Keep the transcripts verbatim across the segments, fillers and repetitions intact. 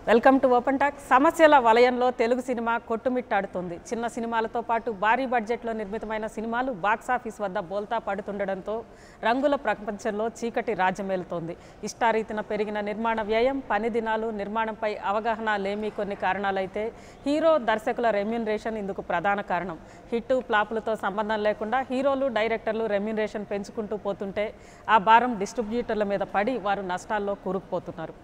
Welcome to open talk. సమస్యల వలయంలో Telugu cinema కొట్టుమిట్టాడుతుంది. చిన్న సినిమాలతో పాటు భారీ బడ్జెట్లో నిర్మితమైన సినిమాలు బాక్సాఫీస్ వద్ద బోల్తా పడుతుండడంతో రంగుల ప్రపంచంలో చీకటి రాజ్యమేలుతోంది. ఇష్టారీతిన పెరిగిన నిర్మాణ వ్యయం, పని దినాలు, నిర్మాణంపై అవగాహన లేమి కొన్ని కారణాలైతే హీరో దర్శకుల రెమ్యూనరేషన్ ఇందుకు ప్రధాన కారణం. హిట్టు ఫ్లాపులతో సంబంధం లేకుండా హీరోలు, డైరెక్టర్లు రెమ్యూనరేషన్ పెంచుకుంటూ పోతుంటే ఆ భారం డిస్ట్రిబ్యూటర్ల మీద పడి వారు నష్టాల్లో కూరుకుపోతున్నారు.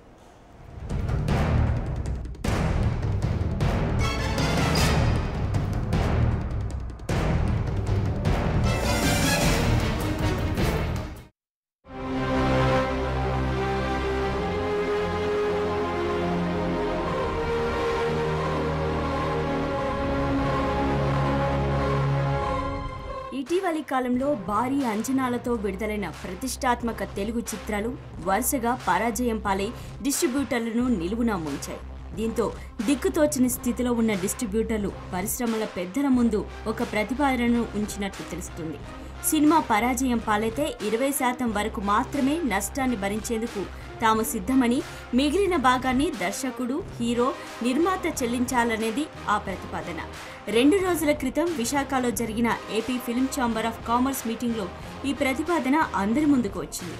ఇటీవలి కాలంలో భారీ అంచనాలతో విడుదలైన ప్రతిష్టాత్మక తెలుగు చిత్రాలు వరుసగా పరాజయం పాలై డిస్ట్రిబ్యూటర్లను నిలువునా ముంచాయి. దీంతో దిక్కుతోచని స్థితిలో ఉన్న డిస్ట్రిబ్యూటర్లు పరిశ్రమల పెద్దల ముందు ఒక ప్రతిపాదనను ఉంచినట్లు తెలుస్తుంది. సినిమా పరాజయం పాలైతే ఇరవై శాతం వరకు మాత్రమే నష్టాన్ని భరించేందుకు తాము సిద్ధమని, మిగిలిన భాగాన్ని దర్శకుడు, హీరో, నిర్మాత చెల్లించాలనేది ఆ ప్రతిపాదన. రెండు రోజుల క్రితం విశాఖలో జరిగిన AP film chamber of commerce మీటింగ్లో ఈ ప్రతిపాదన అందరి ముందుకు వచ్చింది.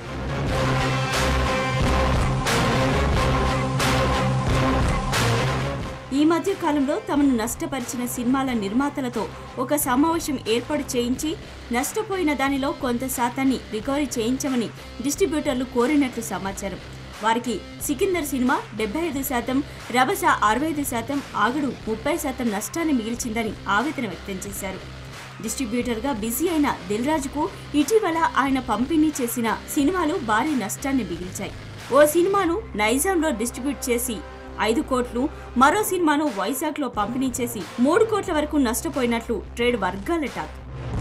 ఈ మధ్య కాలంలో తమను నష్టపరిచిన సినిమాల నిర్మాతలతో ఒక సమావేశం ఏర్పాటు చేయించి నష్టపోయిన దానిలో కొంత శాతాన్ని రికవరీ చేయించమని డిస్ట్రిబ్యూటర్లు కోరినట్లు సమాచారం. వారికి సికిందర్ సినిమా డెబ్బై ఐదు శాతం, రభస అరవై ఐదు శాతం, ఆగడు ముప్పై శాతం నష్టాన్ని మిగిల్చిందని ఆవేదన వ్యక్తం చేశారు. డిస్ట్రిబ్యూటర్గా బిజీ అయిన దిల్ రాజుకు ఇటీవల ఆయన పంపిణీ చేసిన సినిమాలు భారీ నష్టాన్ని మిగిల్చాయి. ఓ సినిమాను నైజాంలో డిస్ట్రిబ్యూట్ చేసి ఐదు కోట్లు, మరో సినిమాను వైజాగ్లో పంపిణీ చేసి మూడు కోట్ల వరకు నష్టపోయినట్లు ట్రేడ్ వర్గాల టాక్.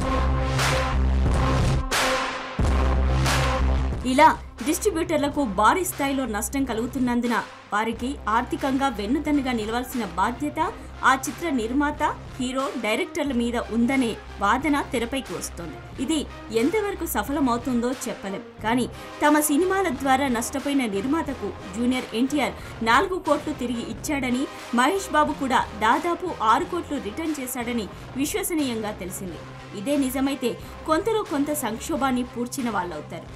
ఇలా డిస్ట్రిబ్యూటర్లకు భారీ స్థాయిలో నష్టం కలుగుతున్నందున వారికి ఆర్థికంగా వెన్నుదన్నుగా నిలవాల్సిన బాధ్యత ఆ చిత్ర నిర్మాత, హీరో, డైరెక్టర్ల మీద ఉందనే వాదన తెరపైకి వస్తోంది. ఇది ఎంతవరకు సఫలమవుతుందో చెప్పలేం. కానీ తమ సినిమాల ద్వారా నష్టపోయిన నిర్మాతకు జూనియర్ ఎన్టీఆర్ నాలుగు కోట్లు తిరిగి ఇచ్చాడని, మహేష్ బాబు కూడా దాదాపు ఆరు కోట్లు రిటర్న్ చేశాడని విశ్వసనీయంగా తెలిసింది. ఇదే నిజమైతే కొంతలో కొంత సంక్షోభాన్ని పూడ్చిన వాళ్ళవుతారు.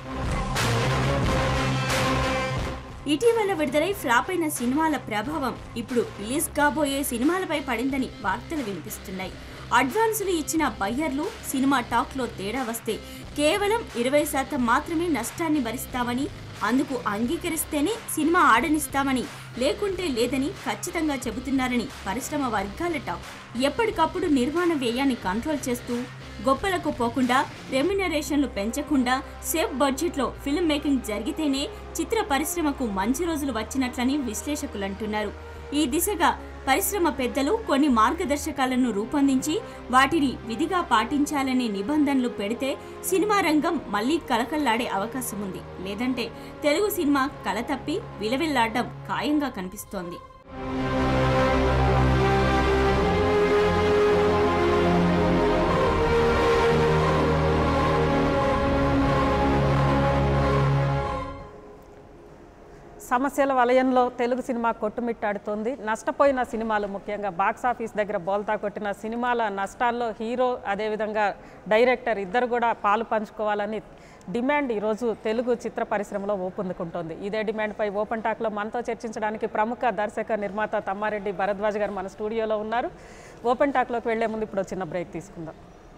ఇటీవల విడుదలై ఫ్లాప్ అయిన సినిమాల ప్రభావం ఇప్పుడు రిలీజ్ కాబోయే సినిమాలపై పడిందని వార్తలు వినిపిస్తున్నాయి. అడ్వాన్సులు ఇచ్చిన బయ్యర్లు సినిమా టాక్లో తేడా వస్తే కేవలం ఇరవై శాతం మాత్రమే నష్టాన్ని భరిస్తామని, అందుకు అంగీకరిస్తేనే సినిమా ఆడనిస్తామని, లేకుంటే లేదని ఖచ్చితంగా చెబుతున్నారని పరిశ్రమ వర్గాల టాక్. ఎప్పటికప్పుడు నిర్మాణ వ్యయాన్ని కంట్రోల్ చేస్తూ, గొప్పలకు పోకుండా, రెమ్యునరేషన్లు పెంచకుండా సేఫ్ బడ్జెట్లో ఫిల్మ్ మేకింగ్ జరిగితేనే చిత్ర పరిశ్రమకు మంచి రోజులు వచ్చినట్లని విశ్లేషకులు అంటున్నారు. ఈ దిశగా పరిశ్రమ పెద్దలు కొన్ని మార్గదర్శకాలను రూపొందించి వాటిని విధిగా పాటించాలనే నిబంధనలు పెడితే సినిమా రంగం మళ్లీ కలకల్లాడే అవకాశం ఉంది. లేదంటే తెలుగు సినిమా కల తప్పి విలవిల్లాడడం ఖాయంగా కనిపిస్తోంది. సమస్యల వలయంలో తెలుగు సినిమా కొట్టుమిట్టాడుతోంది. నష్టపోయిన సినిమాలు, ముఖ్యంగా బాక్సాఫీస్ దగ్గర బోల్తా కొట్టిన సినిమాల నష్టాల్లో హీరో, అదేవిధంగా డైరెక్టర్ ఇద్దరు కూడా పాలు పంచుకోవాలని డిమాండ్ ఈరోజు తెలుగు చిత్ర పరిశ్రమలో ఊపందుకుంటోంది. ఇదే డిమాండ్పై ఓపెన్ టాక్లో మనతో చర్చించడానికి ప్రముఖ దర్శక, నిర్మాత తమ్మారెడ్డి భరద్వాజ్ గారు మన స్టూడియోలో ఉన్నారు. ఓపెన్ టాక్లోకి వెళ్లే ముందు ఇప్పుడు చిన్న బ్రేక్ తీసుకుందాం.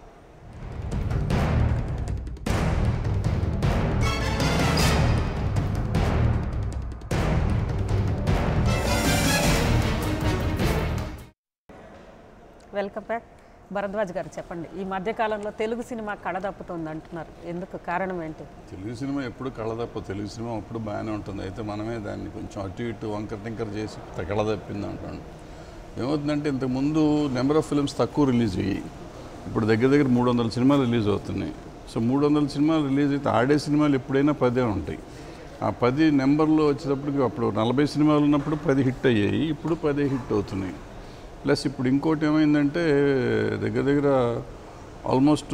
Welcome back. భరద్వాజ్ గారు చెప్పండి, ఈ మధ్యకాలంలో తెలుగు సినిమా కళదప్పుతుంది అంటున్నారు, ఎందుకు, కారణం ఏంటి? తెలుగు సినిమా ఎప్పుడు కళదప్ప, తెలుగు సినిమా ఎప్పుడు బాగానే ఉంటుంది. అయితే మనమే దాన్ని కొంచెం అటు ఇటు వంకర టింకర్ చేసి కళదప్పింది అంటాను. ఏమవుతుందంటే ఇంతకుముందు నెంబర్ ఆఫ్ ఫిల్మ్స్ తక్కువ రిలీజ్ అయ్యి ఇప్పుడు దగ్గర దగ్గర మూడు వందల సినిమాలు రిలీజ్ అవుతున్నాయి. సో మూడు వందల సినిమాలు రిలీజ్ అయితే ఆడే సినిమాలు ఎప్పుడైనా పదే ఉంటాయి. ఆ పది నెంబర్లో వచ్చేటప్పటికి అప్పుడు నలభై సినిమాలు ఉన్నప్పుడు పది హిట్ అయ్యాయి, ఇప్పుడు పదే హిట్ అవుతున్నాయి. ప్లస్ ఇప్పుడు ఇంకోటి ఏమైందంటే దగ్గర దగ్గర ఆల్మోస్ట్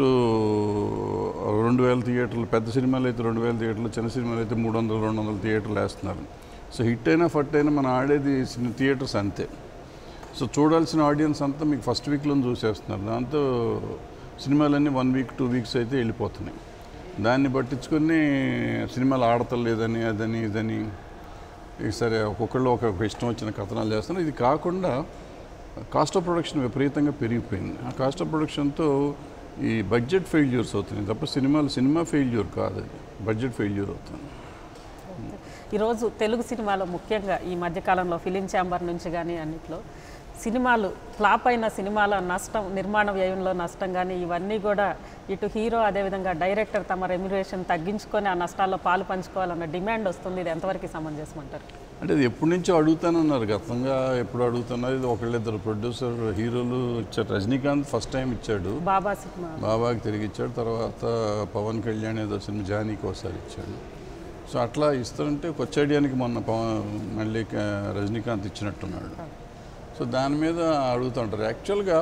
రెండు వేల థియేటర్లు, పెద్ద సినిమాలు అయితే రెండు వేల థియేటర్లు, చిన్న సినిమాలు అయితే మూడు వందలు రెండు వందల థియేటర్లు వేస్తున్నారు. సో హిట్ అయినా ఫట్ అయినా మనం ఆడేది థియేటర్స్ అంతే. సో చూడాల్సిన ఆడియన్స్ అంతా మీకు ఫస్ట్ వీక్లో చూసేస్తున్నారు. దాంతో సినిమాలన్నీ వన్ వీక్ టూ వీక్స్ అయితే వెళ్ళిపోతున్నాయి. దాన్ని పట్టించుకొని సినిమాలు ఆడతలేదని అదని ఇదని సరే ఒక్కొక్కళ్ళు ఒక్కొక్క ఇష్టం వచ్చిన కథనాలు చేస్తున్నారు. ఇది కాకుండా కాస్ట్ ఆఫ్ ప్రొడక్షన్ విపరీతంగా పెరిగిపోయింది. ఆ కాస్ట్ ఆఫ్ ప్రొడక్షన్తో ఈ బడ్జెట్ ఫెయిల్యూర్స్ అవుతున్నాయి తప్ప సినిమాలు సినిమా ఫెయిల్యూర్ కాదు, అది బడ్జెట్ ఫెయిల్యూర్ అవుతుంది. ఈరోజు తెలుగు సినిమాలో ముఖ్యంగా ఈ మధ్యకాలంలో ఫిలిం ఛాంబర్ నుంచి కానీ అన్నిట్లో సినిమాలు ఫ్లాప్ అయిన సినిమాల నష్టం, నిర్మాణ వ్యయంలో నష్టం కానీ ఇవన్నీ కూడా ఇటు హీరో అదేవిధంగా డైరెక్టర్ తమ రెమ్యునరేషన్ తగ్గించుకొని ఆ నష్టాల్లో పాలు పంచుకోవాలన్న డిమాండ్ వస్తుంది. ఇది ఎంతవరకు సమంజసమంటారు? అంటే ఇది ఎప్పటి నుంచో అడుగుతానన్నారు, గతంగా ఎప్పుడు అడుగుతున్నారు. ఇది ఒకళ్ళిద్దరు ప్రొడ్యూసర్ హీరోలు ఇచ్చారు. రజనీకాంత్ ఫస్ట్ టైం ఇచ్చాడు, బాబా సినిమా బాబాకి తిరిగి ఇచ్చాడు. తర్వాత పవన్ కళ్యాణ్ ఏదో సినిమా జానీకి ఒకసారి ఇచ్చాడు. సో అట్లా ఇస్తారంటే కొచ్చాడియానికి మొన్న పవన్ మళ్ళీ రజనీకాంత్ ఇచ్చినట్టున్నాడు. సో దాని మీద అడుగుతుంటారు. యాక్చువల్గా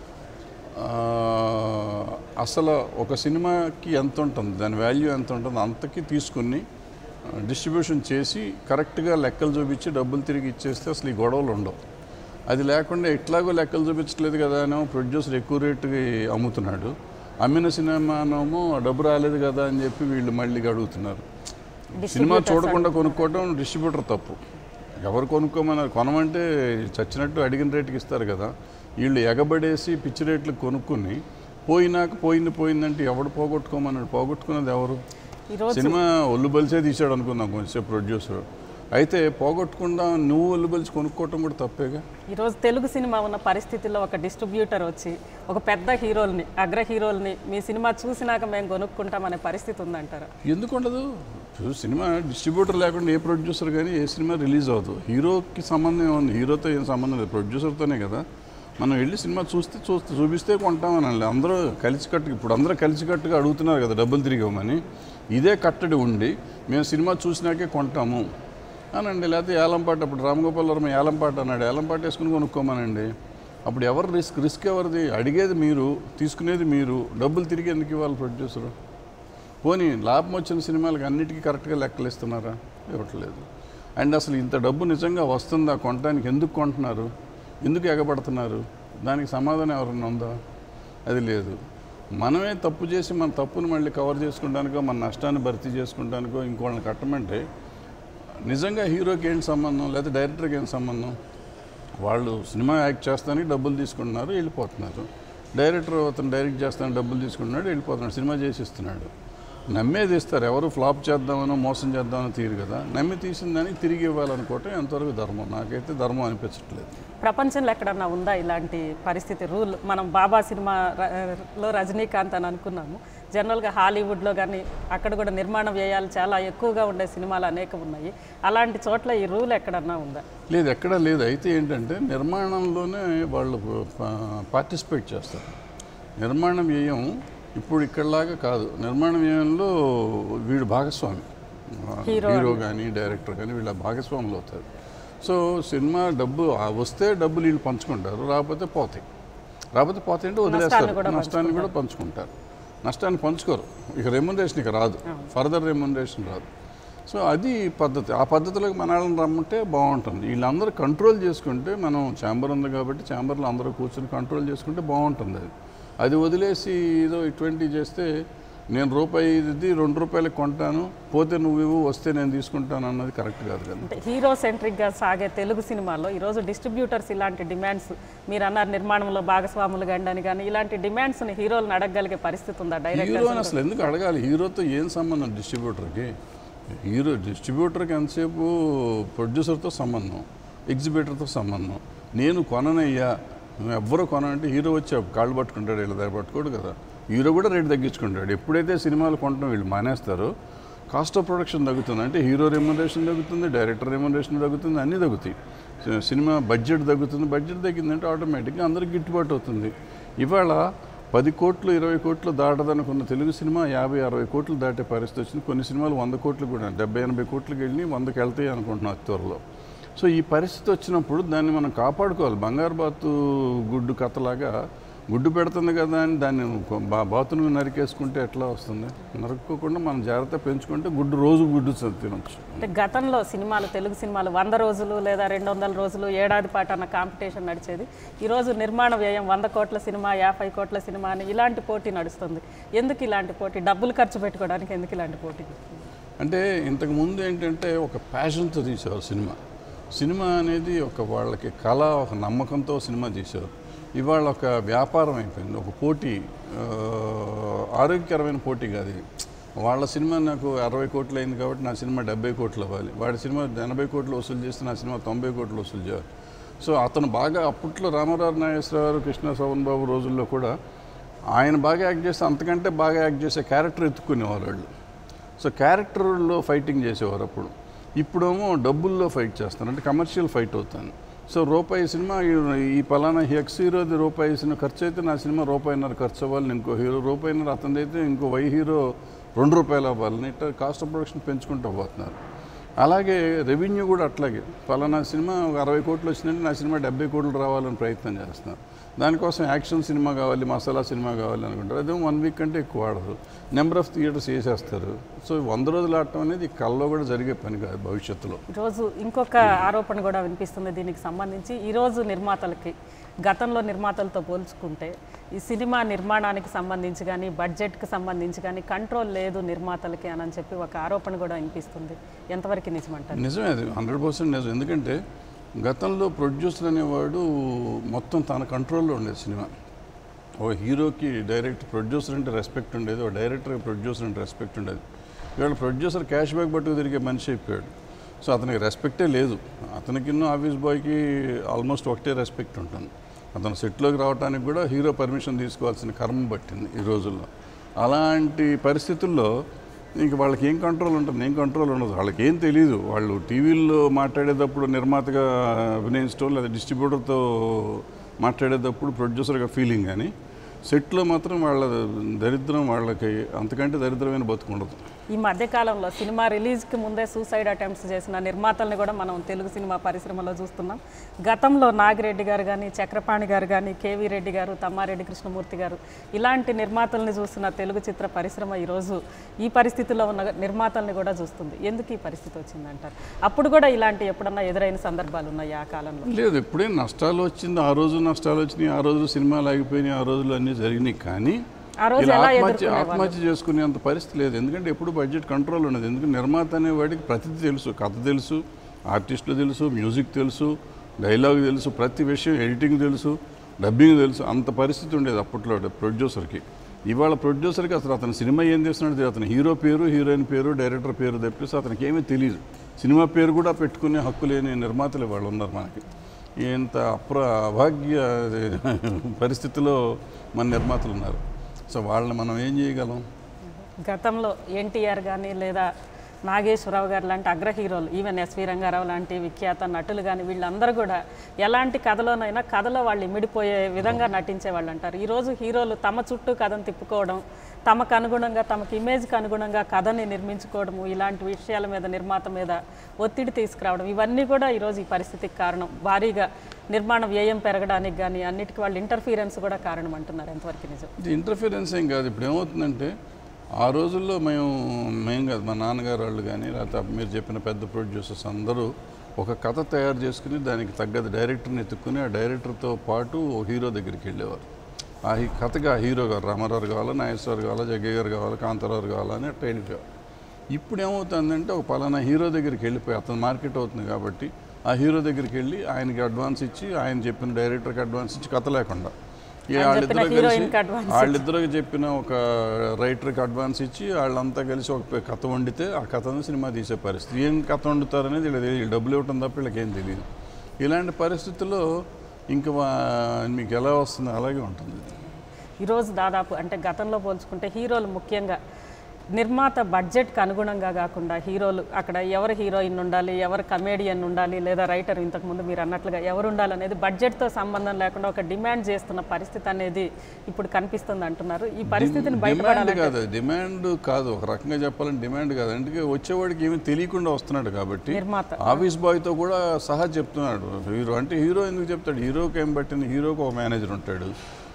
అసలు ఒక సినిమాకి ఎంత ఉంటుంది, దాని వాల్యూ ఎంత ఉంటుంది అంతకి తీసుకుని డిస్ట్రిబ్యూషన్ చేసి కరెక్ట్గా లెక్కలు చూపించి డబ్బులు తిరిగి ఇచ్చేస్తే అసలు ఈ గొడవలు ఉండవు. అది లేకుండా ఎట్లాగో లెక్కలు చూపించట్లేదు కదా అని ప్రొడ్యూసర్ ఎక్కువ రేటుకి అమ్ముతున్నాడు, అమ్మిన సినిమానేమో డబ్బు రాలేదు కదా అని చెప్పి వీళ్ళు మళ్ళీ అడుగుతున్నారు. సినిమా చూడకుండా కొనుక్కోవడం డిస్ట్రిబ్యూటర్ తప్పు. ఎవరు కొనుక్కోమన్నారు? కొనమంటే చచ్చినట్టు అడిగిన రేటుకి ఇస్తారు కదా. వీళ్ళు ఎగబడేసి పిచ్చి రేట్లు కొనుక్కుని పోయినాక పోయింది పోయిందంటే ఎవడు పోగొట్టుకోమన్నాడు? పోగొట్టుకున్నది ఎవరు? సినిమా ఒళ్ళు బలిసే తీసాడు అనుకుందాం కొంచెం ప్రొడ్యూసర్. అయితే పోగొట్టకుండా నువ్వు ఒళ్ళు బలిసి కొనుక్కోవటం కూడా తప్పేగా. ఈరోజు తెలుగు సినిమా ఉన్న పరిస్థితుల్లో ఒక డిస్ట్రిబ్యూటర్ వచ్చి ఒక పెద్ద హీరోల్ని, అగ్ర హీరోల్ని మీ సినిమా చూసినాక మేము కొనుక్కుంటామనే పరిస్థితి ఉందంటారా? ఎందుకు ఉండదు? సినిమా డిస్ట్రిబ్యూటర్ లేకుండా ఏ ప్రొడ్యూసర్ కానీ ఏ సినిమా రిలీజ్ అవ్వదు. హీరోకి సంబంధం ఏముంది? హీరోతో ఏం సంబంధం లేదు, ప్రొడ్యూసర్తోనే కదా. మనం వెళ్ళి సినిమా చూస్తే చూస్తే చూపిస్తే కొంటామని అందరూ కలిసికట్టుగా, ఇప్పుడు అందరూ కలిసికట్టుగా అడుగుతున్నారు కదా డబ్బులు తిరిగివ్వమని. ఇదే కట్టడి ఉండి మేము సినిమా చూసినాకే కొంటాము అనండి. లేకపోతే ఏలంపాట, అప్పుడు రామగోపాల్ వర్మ ఏలంపాట అన్నాడు, ఏలంపాట వేసుకుని కొనుక్కోమనండి. అప్పుడు ఎవరు రిస్క్? రిస్క్ ఎవరిది? అడిగేది మీరు, తీసుకునేది మీరు, డబ్బులు తిరిగి ఎందుకు ఇవ్వాలి ప్రొడ్యూసరు? పోనీ లాభం వచ్చిన సినిమాలకు అన్నిటికీ కరెక్ట్గా లెక్కలు ఇస్తున్నారా? ఇవ్వట్లేదు. అండ్ అసలు ఇంత డబ్బు నిజంగా వస్తుందా కొనడానికి? ఎందుకు కొంటున్నారు? ఎందుకు ఎగబడుతున్నారు? దానికి సమాధానం ఎవరన్నా ఉందా? అది లేదు. మనమే తప్పు చేసి మన తప్పును మళ్ళీ కవర్ చేసుకుంటానికో, మన నష్టాన్ని భర్తీ చేసుకుంటానికో ఇంకోళ్ళని కట్టమంటే నిజంగా హీరోకి ఏంటి సంబంధం, లేకపోతే డైరెక్టర్కి ఏంటి సంబంధం? వాళ్ళు సినిమా యాక్ట్ చేస్తానికి డబ్బులు తీసుకుంటున్నారు, వెళ్ళిపోతున్నారు. డైరెక్టర్ అతను డైరెక్ట్ చేస్తానికి డబ్బులు తీసుకుంటున్నాడు, వెళ్ళిపోతున్నాడు, సినిమా చేసి ఇస్తున్నాడు. నమ్మేది ఇస్తారు. ఎవరు ఫ్లాప్ చేద్దామనో మోసం చేద్దామనో తీరు కదా. నమ్మి తీసిన దానికి తిరిగి ఇవ్వాలనుకోవటం ఎంతవరకు ధర్మం? నాకైతే ధర్మం అనిపించట్లేదు. ప్రపంచంలో ఎక్కడన్నా ఉందా ఇలాంటి పరిస్థితి? రూల్ మనం బాబా సినిమాలో రజనీకాంత్ అని అనుకున్నాము. జనరల్గా హాలీవుడ్లో కానీ అక్కడ కూడా నిర్మాణ వ్యయాలు చాలా ఎక్కువగా ఉండే సినిమాలు అనేకం ఉన్నాయి. అలాంటి చోట్ల ఈ రూల్ ఎక్కడన్నా ఉందా? లేదు, ఎక్కడా లేదు. అయితే ఏంటంటే నిర్మాణంలోనే వాళ్ళు పార్టిసిపేట్ చేస్తారు. నిర్మాణ వ్యయం ఇప్పుడు ఇక్కడలాగా కాదు. నిర్మాణ వ్యయంలో వీడు భాగస్వామి, హీరో కానీ డైరెక్టర్ కానీ వీళ్ళ భాగస్వాములు అవుతారు. సో సినిమా డబ్బు వస్తే డబ్బులు వీళ్ళు పంచుకుంటారు, రాకపోతే పోతాయి. రాకపోతే పోతాయి అంటే వదిలేస్తారు. నష్టాన్ని కూడా పంచుకుంటారు. నష్టాన్ని పంచుకోరు. ఇక రెమ్యునరేషన్ ఇక రాదు, ఫర్దర్ రెమ్యునరేషన్ రాదు. సో అది పద్ధతి. ఆ పద్ధతిలోకి మన వాళ్ళని రమ్మంటే బాగుంటుంది. వీళ్ళందరూ కంట్రోల్ చేసుకుంటే, మనం ఛాంబర్ ఉంది కాబట్టి ఛాంబర్లో అందరూ కూర్చొని కంట్రోల్ చేసుకుంటే బాగుంటుంది. అది అది వదిలేసి ఏదో ఇటువంటి చేస్తే నేను రూపాయి ఇది రెండు రూపాయలకి కొంటాను, పోతే నువ్వు ఇవ్వు, వస్తే నేను తీసుకుంటాను అన్నది కరెక్ట్ కాదు కదా. హీరో సెంట్రిక్గా సాగే తెలుగు సినిమాల్లో ఈరోజు డిస్ట్రిబ్యూటర్స్ ఇలాంటి డిమాండ్స్, మీరు అన్నారు నిర్మాణంలో భాగస్వాములు గండని కానీ, ఇలాంటి డిమాండ్స్ని హీరోలను అడగగలిగే పరిస్థితి ఉందా? డైరెక్టర్ హీరోని అసలు ఎందుకు అడగాలి? హీరోతో ఏం సంబంధం డిస్ట్రిబ్యూటర్కి? హీరో డిస్ట్రిబ్యూటర్కి ఎంతసేపు ప్రొడ్యూసర్తో సంబంధం, ఎగ్జిబిటర్తో సంబంధం. నేను కొననయ్యా, నువ్వు ఎవ్వరూ కొనంటే హీరో వచ్చి కాళ్ళు పట్టుకుంటాడు, వీళ్ళ దగ్గర పట్టుకోడు కదా. హీరో కూడా రేటు తగ్గించుకుంటాడు. ఎప్పుడైతే సినిమాలు కొనడం వీళ్ళు మానేస్తారో కాస్ట్ ఆఫ్ ప్రొడక్షన్ తగ్గుతుంది. అంటే హీరో రెమ్యునరేషన్ తగ్గుతుంది, డైరెక్టర్ రెమ్యునరేషన్ తగ్గుతుంది, అన్నీ తగ్గుతాయి. సినిమా బడ్జెట్ తగ్గుతుంది. బడ్జెట్ తగ్గిందంటే ఆటోమేటిక్గా అందరికి గిట్టుబాటు అవుతుంది. ఇవాళ పది కోట్లు ఇరవై కోట్లు దాటదనుకున్న తెలుగు సినిమా యాభై అరవై కోట్లు దాటే పరిస్థితి వచ్చింది. కొన్ని సినిమాలు వంద కోట్లు కూడా, డెబ్బై ఎనభై కోట్లకి వెళ్ళి వందకి వెళ్తాయి అనుకుంటున్నాం అతి త్వరలో. సో ఈ పరిస్థితి వచ్చినప్పుడు దాన్ని మనం కాపాడుకోవాలి. బంగారు బాతు గుడ్డు కథలాగా గుడ్డు పెడుతుంది కదా అని దాన్ని బా బాతును నరికేసుకుంటే ఎట్లా వస్తుంది? నరుక్కోకుండా మనం జాగ్రత్త పెంచుకుంటే గుడ్డు రోజు గుడ్డు తినొచ్చు. అంటే గతంలో సినిమాలు, తెలుగు సినిమాలు వంద రోజులు లేదా రెండు వందల రోజులు ఏడాది పాటు అన్న కాంపిటీషన్ నడిచేది. ఈరోజు నిర్మాణ వ్యయం వంద కోట్ల సినిమా, యాభై కోట్ల సినిమా అని ఇలాంటి పోటీ నడుస్తుంది. ఎందుకు ఇలాంటి పోటీ? డబ్బులు ఖర్చు పెట్టుకోవడానికి ఎందుకు ఇలాంటి పోటీ? అంటే ఇంతకుముందు ఏంటంటే ఒక ప్యాషన్తో తీసేవారు సినిమా. సినిమా అనేది ఒక వాళ్ళకి కళ, ఒక నమ్మకంతో సినిమా తీసేవారు. ఇవాళ ఒక వ్యాపారం అయిపోయింది, ఒక పోటీ, ఆరోగ్యకరమైన పోటీ కాదు ఇది. వాళ్ళ సినిమా నాకు అరవై కోట్లు అయింది కాబట్టి నా సినిమా డెబ్బై కోట్లు అవ్వాలి, వాడి సినిమా ఎనభై కోట్లు వసూలు చేస్తే నా సినిమా తొంభై కోట్లు వసూలు చేయాలి. సో అతను బాగా అప్పట్లో రామారావు నాగేశ్వరరావు, కృష్ణ శోభన్ బాబు రోజుల్లో కూడా ఆయన బాగా యాక్ట్ చేస్తే అంతకంటే బాగా యాక్ట్ చేసే క్యారెక్టర్ ఎత్తుకునేవారు వాళ్ళు. సో క్యారెక్టర్లో ఫైటింగ్ చేసేవారు అప్పుడు. ఇప్పుడేమో డబ్బుల్లో ఫైట్ చేస్తారు, అంటే కమర్షియల్ ఫైట్ అవుతాను. సో రూపాయి సినిమా, ఈ పలానా ఎక్స్ హీరోది రూపాయి సినిమా ఖర్చు అయితే నా సినిమా రూపాయిన్నర ఖర్చు అవ్వాలని, ఇంకో హీరో రూపాయిన్నర అతనిది అయితే ఇంకో వై హీరో రెండు రూపాయలు అవ్వాలని, ఇట్లా కాస్ట్ ఆఫ్ ప్రొడక్షన్ పెంచుకుంటూ పోతున్నారు. అలాగే రెవెన్యూ కూడా అట్లాగే, పలానా సినిమా ఒక అరవై కోట్లు వచ్చిందంటే నా సినిమా డెబ్బై కోట్లు రావాలని ప్రయత్నం చేస్తున్నారు. దానికోసం యాక్షన్ సినిమా కావాలి, మసాలా సినిమా కావాలి అనుకుంటారు. అదే వన్ వీక్ కంటే ఎక్కువ ఆడదు, నెంబర్ ఆఫ్ థియేటర్స్ వేసేస్తారు. సో వంద రోజులు ఆడటం అనేది కళ్ళలో కూడా జరిగే పని కాదు భవిష్యత్తులో. ఈరోజు ఇంకొక ఆరోపణ కూడా వినిపిస్తుంది దీనికి సంబంధించి. ఈరోజు నిర్మాతలకి గతంలో నిర్మాతలతో పోల్చుకుంటే ఈ సినిమా నిర్మాణానికి సంబంధించి కానీ, బడ్జెట్కి సంబంధించి కానీ కంట్రోల్ లేదు నిర్మాతలకి అని చెప్పి ఒక ఆరోపణ కూడా వినిపిస్తుంది. ఎంతవరకు నిజమంటారు? నిజమే, అది హండ్రెడ్ పర్సెంట్ నిజం. ఎందుకంటే గతంలో ప్రొడ్యూసర్ అనేవాడు మొత్తం తన కంట్రోల్లో ఉండేది సినిమా. ఓ హీరోకి డైరెక్ట్ ప్రొడ్యూసర్ అంటే రెస్పెక్ట్ ఉండేది, ఓ డైరెక్టర్కి ప్రొడ్యూసర్ అంటే రెస్పెక్ట్ ఉండేది. ఇవాళ ప్రొడ్యూసర్ క్యాష్ బ్యాక్ పట్టుకు తిరిగే మనిషి అయిపోయాడు. సో అతనికి రెస్పెక్టే లేదు. అతనికి ఆఫీస్ బాయ్కి ఆల్మోస్ట్ ఒకటే రెస్పెక్ట్ ఉంటుంది. అతను సెట్లోకి రావడానికి కూడా హీరో పర్మిషన్ తీసుకోవాల్సిన కర్మ పట్టింది ఈ రోజుల్లో. అలాంటి పరిస్థితుల్లో ఇంక వాళ్ళకి ఏం కంట్రోల్ ఉంటుంది? ఏం కంట్రోల్ ఉండదు, వాళ్ళకి ఏం తెలియదు. వాళ్ళు టీవీల్లో మాట్లాడేటప్పుడు నిర్మాతగా అభినయించడం లేదా డిస్ట్రిబ్యూటర్తో మాట్లాడేటప్పుడు ప్రొడ్యూసర్గా ఫీలింగ్, కానీ సెట్లో మాత్రం వాళ్ళ దరిద్రం వాళ్ళకి అంతకంటే దరిద్రమైన బతుకుండదు. ఈ మధ్యకాలంలో సినిమా రిలీజ్కి ముందే సూసైడ్ అటెంప్ట్స్ చేసిన నిర్మాతల్ని కూడా మనం తెలుగు సినిమా పరిశ్రమలో చూస్తున్నాం. గతంలో నాగిరెడ్డి గారు కానీ, చక్రపాణి గారు కానీ, కేవీ రెడ్డి గారు, తమ్మారెడ్డి కృష్ణమూర్తి గారు ఇలాంటి నిర్మాతల్ని చూస్తున్న తెలుగు చిత్ర పరిశ్రమ ఈరోజు ఈ పరిస్థితిలో ఉన్న నిర్మాతల్ని కూడా చూస్తుంది. ఎందుకు ఈ పరిస్థితి వచ్చిందంటారు? అప్పుడు కూడా ఇలాంటి ఎప్పుడన్నా ఎదురైన సందర్భాలు ఉన్నాయి ఆ కాలంలో? లేదు, ఎప్పుడే నష్టాలు వచ్చింది, ఆ రోజు నష్టాలు వచ్చినాయి, ఆ రోజు సినిమాలు ఆగిపోయినాయి, ఆ రోజులు అన్నీ జరిగినాయి. కానీ ఇలా ఆత్మహత్య ఆత్మహత్య చేసుకునేంత పరిస్థితి లేదు. ఎందుకంటే ఎప్పుడు బడ్జెట్ కంట్రోల్ ఉన్నది. ఎందుకంటే నిర్మాత అనేవాడికి ప్రతిదీ తెలుసు, కథ తెలుసు, ఆర్టిస్టులు తెలుసు, మ్యూజిక్ తెలుసు, డైలాగ్ తెలుసు, ప్రతి విషయం, ఎడిటింగ్ తెలుసు, డబ్బింగ్ తెలుసు. అంత పరిస్థితి ఉండేది అప్పట్లో ప్రొడ్యూసర్కి. ఇవాళ ప్రొడ్యూసర్కి అసలు అతను సినిమా ఏం చేస్తున్నాడు, అతను హీరో పేరు, హీరోయిన్ పేరు, డైరెక్టర్ పేరు తప్పిస్తే అతనికి ఏమీ తెలియదు. సినిమా పేరు కూడా పెట్టుకునే హక్కు లేని నిర్మాతలు వాళ్ళు ఉన్నారు మనకి. ఇంత అప్ర అభాగ్య పరిస్థితిలో మన నిర్మాతలు ఉన్నారు. సో వాళ్ళని మనం ఏం చేయగలం? గతంలో ఎన్టీఆర్ కానీ లేదా నాగేశ్వరరావు గారు లాంటి అగ్ర హీరోలు, ఈవెన్ ఎస్వి రంగారావు లాంటి విఖ్యాత నటులు కానీ వీళ్ళందరూ కూడా ఎలాంటి కథలోనైనా కథలో వాళ్ళు ఇమిడిపోయే విధంగా నటించే వాళ్ళు అంటారు. ఈరోజు హీరోలు తమ చుట్టూ కథను తిప్పుకోవడం, తమకు అనుగుణంగా, తమకు ఇమేజ్కి అనుగుణంగా కథని నిర్మించుకోవడము, ఇలాంటి విషయాల మీద నిర్మాత మీద ఒత్తిడి తీసుకురావడం, ఇవన్నీ కూడా ఈరోజు ఈ పరిస్థితికి కారణం. భారీగా నిర్మాణ వ్యయం పెరగడానికి కానీ అన్నిటికీ వాళ్ళు ఇంటర్ఫీరెన్స్ కూడా కారణం అంటున్నారు. ఎంతవరకు నిజం? ఇది ఇంటర్ఫీరెన్స్ ఏం కాదు. ఇప్పుడు ఏమవుతుందంటే ఆ రోజుల్లో మేము మేము కాదు, మా నాన్నగారు వాళ్ళు కానీ లేకపోతే మీరు చెప్పిన పెద్ద ప్రొడ్యూసర్స్ అందరూ ఒక కథ తయారు చేసుకుని దానికి తగ్గది డైరెక్టర్ని ఎత్తుక్కుని ఆ డైరెక్టర్తో పాటు ఓ హీరో దగ్గరికి వెళ్ళేవారు. ఆ కథగా ఆ హీరో గారు రామారావు కావాలా, నాగేశ్వర కావాలా, జగ్గయ్య గారు కావాలా, కాంతారావు కావాలా అని అట్లా వెళ్ళిపోయారు. ఇప్పుడు ఏమవుతుందంటే ఒక పలానా హీరో దగ్గరికి వెళ్ళిపోయి అతను మార్కెట్ అవుతుంది కాబట్టి ఆ హీరో దగ్గరికి వెళ్ళి ఆయనకి అడ్వాన్స్ ఇచ్చి, ఆయన చెప్పిన డైరెక్టర్కి అడ్వాన్స్ ఇచ్చి కథ లేకుండా వాళ్ళిద్దరూ కలిసి వాళ్ళిద్దరికి చెప్పిన ఒక రైటర్కి అడ్వాన్స్ ఇచ్చి వాళ్ళంతా కలిసి ఒక కథ వండితే ఆ కథను సినిమా తీసే పరిస్థితి. ఏం కథ వండుతారనేది వీళ్ళకి తెలియదు, డబ్బులు ఇవ్వటం తప్ప వీళ్ళకేం తెలియదు. ఇలాంటి పరిస్థితుల్లో ఇంకా మీకు ఎలా వస్తుందో అలాగే ఉంటుంది. ఈరోజు దాదాపు అంటే గతంలో పోల్చుకుంటే హీరోలు ముఖ్యంగా నిర్మాత బడ్జెట్కి అనుగుణంగా కాకుండా హీరోలు అక్కడ ఎవరు హీరోయిన్ ఉండాలి, ఎవరు కమేడియన్ ఉండాలి, లేదా రైటర్ ఇంతకుముందు మీరు అన్నట్లుగా ఎవరు ఉండాలనేది బడ్జెట్తో సంబంధం లేకుండా ఒక డిమాండ్ చేస్తున్న పరిస్థితి అనేది ఇప్పుడు కనిపిస్తుంది అంటున్నారు. ఈ పరిస్థితిని బయటపడాలి కాదు, డిమాండ్ కాదు, ఒక రకంగా చెప్పాలంటే డిమాండ్ కాదు. అంటే వచ్చేవాడికి ఏమీ తెలియకుండా వస్తున్నాడు కాబట్టి నిర్మాత ఆఫీస్ బాయ్తో కూడా సహా చెప్తున్నాడు. హీరో అంటే హీరో ఎందుకు చెప్తాడు? హీరోకి ఏం పట్టింది? హీరోకి ఒక మేనేజర్ ఉంటాడు,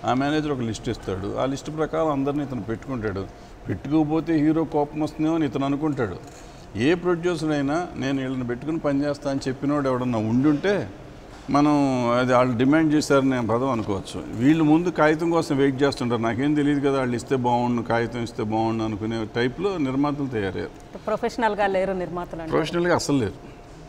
ఆ మేనేజర్ ఒక లిస్ట్ ఇస్తాడు, ఆ లిస్ట్ ప్రకారం అందరినీ ఇతను పెట్టుకుంటాడు. పెట్టుకోకపోతే హీరో కోపం వస్తుందేమో అని ఇతను అనుకుంటాడు. ఏ ప్రొడ్యూసర్ అయినా నేను వీళ్ళని పెట్టుకుని పనిచేస్తా అని చెప్పినోడు ఎవడన్నా ఉండుంటే మనం అది వాళ్ళు డిమాండ్ చేశారని నేను పదం అనుకోవచ్చు. వీళ్ళు ముందు కాగితం కోసం వెయిట్ చేస్తుంటారు, నాకేం తెలియదు కదా వాళ్ళు ఇస్తే బాగుండు, కాగితం ఇస్తే బాగుండు అనుకునే టైప్లో నిర్మాతలు తయారయ్యారు. ప్రొఫెషనల్గా లేరు నిర్మాతలు, ప్రొఫెషనల్గా అసలు లేరు.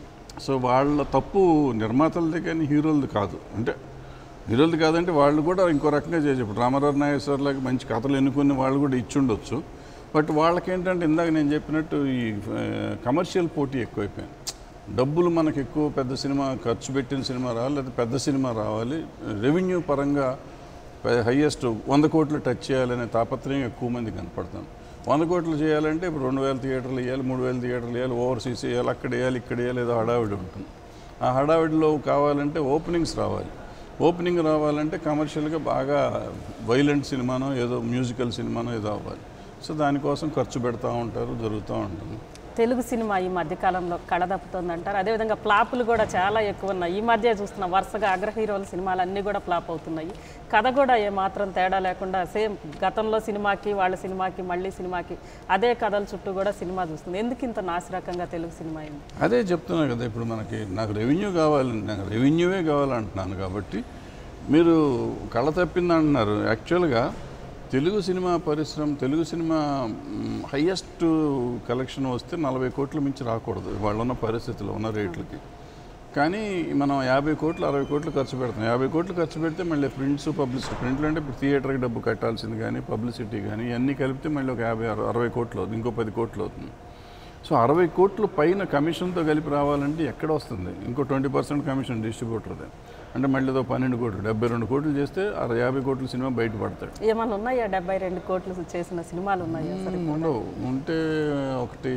సో వాళ్ళ తప్పు నిర్మాతలది కానీ హీరోలది కాదు. అంటే హీరోలది కాదంటే వాళ్ళు కూడా ఇంకో రకంగా చేయొచ్చు. ఇప్పుడు రామారావు నాగేశ్వరరావుకి మంచి కథలు ఎన్నుకుని వాళ్ళు కూడా ఇచ్చుండొచ్చు. బట్ వాళ్ళకేంటంటే ఇందాక నేను చెప్పినట్టు ఈ కమర్షియల్ పోటీ ఎక్కువైపోయింది. డబ్బులు మనకు ఎక్కువ పెద్ద సినిమా ఖర్చు పెట్టిన సినిమా రావాలి, లేదా పెద్ద సినిమా రావాలి, రెవెన్యూ పరంగా హయ్యెస్ట్ వంద కోట్లు టచ్ చేయాలనే తాపత్రయం ఎక్కువ మంది కనపడుతుంది. వంద కోట్లు చేయాలంటే ఇప్పుడు రెండు వేల థియేటర్లు వేయాలి, మూడు వేల థియేటర్లు వేయాలి, ఓవర్సీస్ వేయాలి, అక్కడ వేయాలి, ఇక్కడ వేయాలి, ఏదో హడావిడి ఉంటుంది. ఆ హడావిడిలో కావాలంటే ఓపెనింగ్స్ రావాలి. ఓపెనింగ్ రావాలంటే కమర్షియల్గా బాగా వైలెంట్ సినిమానో ఏదో మ్యూజికల్ సినిమానో ఏదో అవ్వాలి. సో దానికోసం ఖర్చు పెడతా ఉంటారు, జరుగుతూ ఉంటుంది. తెలుగు సినిమా ఈ మధ్యకాలంలో కళదప్పుతుంది అంటారు. అదేవిధంగా ఫ్లాపులు కూడా చాలా ఎక్కువ ఉన్నాయి. ఈ మధ్య చూస్తున్నాం వరుసగా అగ్ర హీరోల సినిమాలు అన్నీ కూడా ఫ్లాప్ అవుతున్నాయి. కథ కూడా ఏమాత్రం తేడా లేకుండా సేమ్ గతంలో సినిమాకి వాళ్ళ సినిమాకి మళ్ళీ సినిమాకి అదే కథల చుట్టూ కూడా సినిమా చూస్తుంది. ఎందుకు ఇంత నాసిరకంగా తెలుగు సినిమా అయింది? అదే చెప్తున్నా కదా, ఇప్పుడు మనకి నాకు రెవెన్యూ కావాలి, నాకు రెవెన్యూవే కావాలంటున్నాను. కాబట్టి మీరు కళ తప్పింది అంటున్నారు. యాక్చువల్గా తెలుగు సినిమా పరిశ్రమ, తెలుగు సినిమా హయ్యెస్ట్ కలెక్షన్ వస్తే నలభై కోట్ల మించి రాకూడదు వాళ్ళు ఉన్న పరిస్థితుల్లో, ఉన్న రేట్లకి. కానీ మనం యాభై కోట్లు అరవై కోట్లు ఖర్చు పెడతాం. యాభై కోట్లు ఖర్చు పెడితే మళ్ళీ ప్రింట్స్, పబ్లిసిటీ, ప్రింట్లు అంటే ఇప్పుడు థియేటర్కి డబ్బు కట్టాల్సింది కానీ పబ్లిసిటీ కానీ ఇవన్నీ కలిపితే మళ్ళీ ఒక యాభై అరవై కోట్లు అవుతుంది, ఇంకో పది కోట్లు అవుతుంది. సో అరవై కోట్లు పైన కమిషన్తో కలిపి రావాలంటే ఎక్కడ వస్తుంది? ఇంకో ట్వంటీ పర్సెంట్ కమిషన్ డిస్ట్రిబ్యూటర్దే, అంటే మళ్ళీ ఏదో పన్నెండు కోట్లు డెబ్బై రెండు కోట్లు చేస్తే అరవై యాభై కోట్ల సినిమా బయటపడతాడు. ఏమన్నా ఉన్నాయా డెబ్బై రెండు కోట్లు చేసిన సినిమాలు ఉన్నాయా? ఉండవు. ఉంటే ఒకటి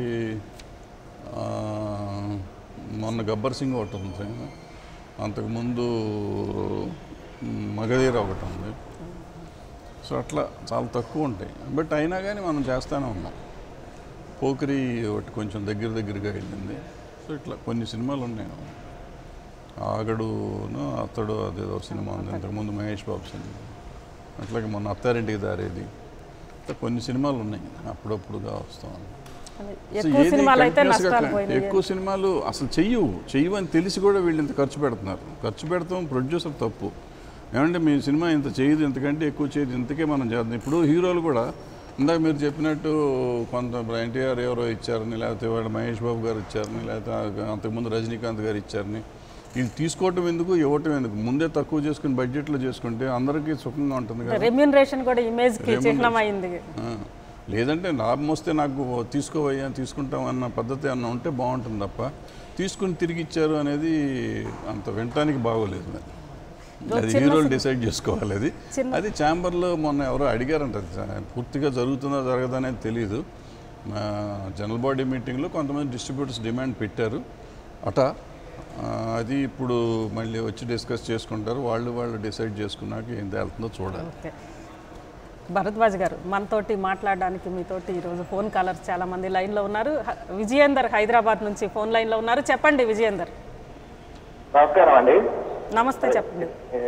మొన్న గబ్బర్ సింగ్ ఒకటి ఉంది, అంతకుముందు మగధీర ఒకటి ఉంది. సో అట్లా చాలా తక్కువ ఉంటాయి. బట్ అయినా కానీ మనం చేస్తూనే ఉన్నాం. పోకిరి ఒకటి కొంచెం దగ్గర దగ్గరగా వెళ్ళింది. సో ఇట్లా కొన్ని సినిమాలు ఉన్నాయి. ఆగడును అతడు అదేదో సినిమా ఉంది, ఇంతకుముందు మహేష్ బాబు సినిమా. అట్లాగే మొన్న అత్తారింటికి దారేది, ఇట్లా కొన్ని సినిమాలు ఉన్నాయి అప్పుడప్పుడుగా వస్తాం. ఎక్కువ సినిమాలు అసలు చెయ్యవు చెయ్యవు అని తెలిసి కూడా వీళ్ళు ఇంత ఖర్చు పెడుతున్నారు. ఖర్చు పెడతాం ప్రొడ్యూసర్ తప్పు. ఏమంటే మీ సినిమా ఇంత చేయదు, ఇంతకంటే ఎక్కువ చేయదు, ఇంతకే మనం చేద్దాం. ఇప్పుడు హీరోలు కూడా ఇందాక మీరు చెప్పినట్టు కొంత ఎన్టీఆర్ ఎవరో ఇచ్చారని, లేకపోతే వాడు మహేష్ బాబు గారు ఇచ్చారని, లేకపోతే అంతకుముందు రజనీకాంత్ గారు ఇచ్చారని, వీళ్ళు తీసుకోవటం ఎందుకు, ఇవ్వటం ఎందుకు? ముందే తక్కువ చేసుకుని బడ్జెట్లో చేసుకుంటే అందరికీ సుఖంగా ఉంటుంది కదా. రెమ్యూనరేషన్ కూడా ఇమేజ్కి చిహ్నమైంది. లేదంటే లాభం వస్తే నాకు తీసుకోవయ్యా తీసుకుంటామన్న పద్ధతి అన్న ఉంటే బాగుంటుంది తప్ప తీసుకుని తిరిగి ఇచ్చారు అనేది అంత వినటానికి బాగోలేదు. అది హీరోలు డిసైడ్ చేసుకోవాలి. అది అది ఛాంబర్లో మొన్న ఎవరో అడిగారంట, పూర్తిగా జరుగుతుందా జరగదా అనేది తెలియదు. జనరల్ బాడీ మీటింగ్లో కొంతమంది డిస్ట్రిబ్యూటర్స్ డిమాండ్ పెట్టారు అట. అది ఇప్పుడు మళ్ళీ వచ్చి డిస్కస్ చేసుకుంటారు. వాళ్ళు వాళ్ళు డిసైడ్ చేసుకున్నాక ఏం వెళ్తుందో చూడాలి. భరద్వాజ్ గారు, మనతోటి మాట్లాడడానికి మీతోటి ఈరోజు ఫోన్ కాలర్స్ చాలామంది లైన్లో ఉన్నారు. విజయేందర్ హైదరాబాద్ నుంచి ఫోన్ లైన్లో ఉన్నారు. చెప్పండి విజయేందర్. నమస్కారం అండి. నమస్తే, చెప్పండి.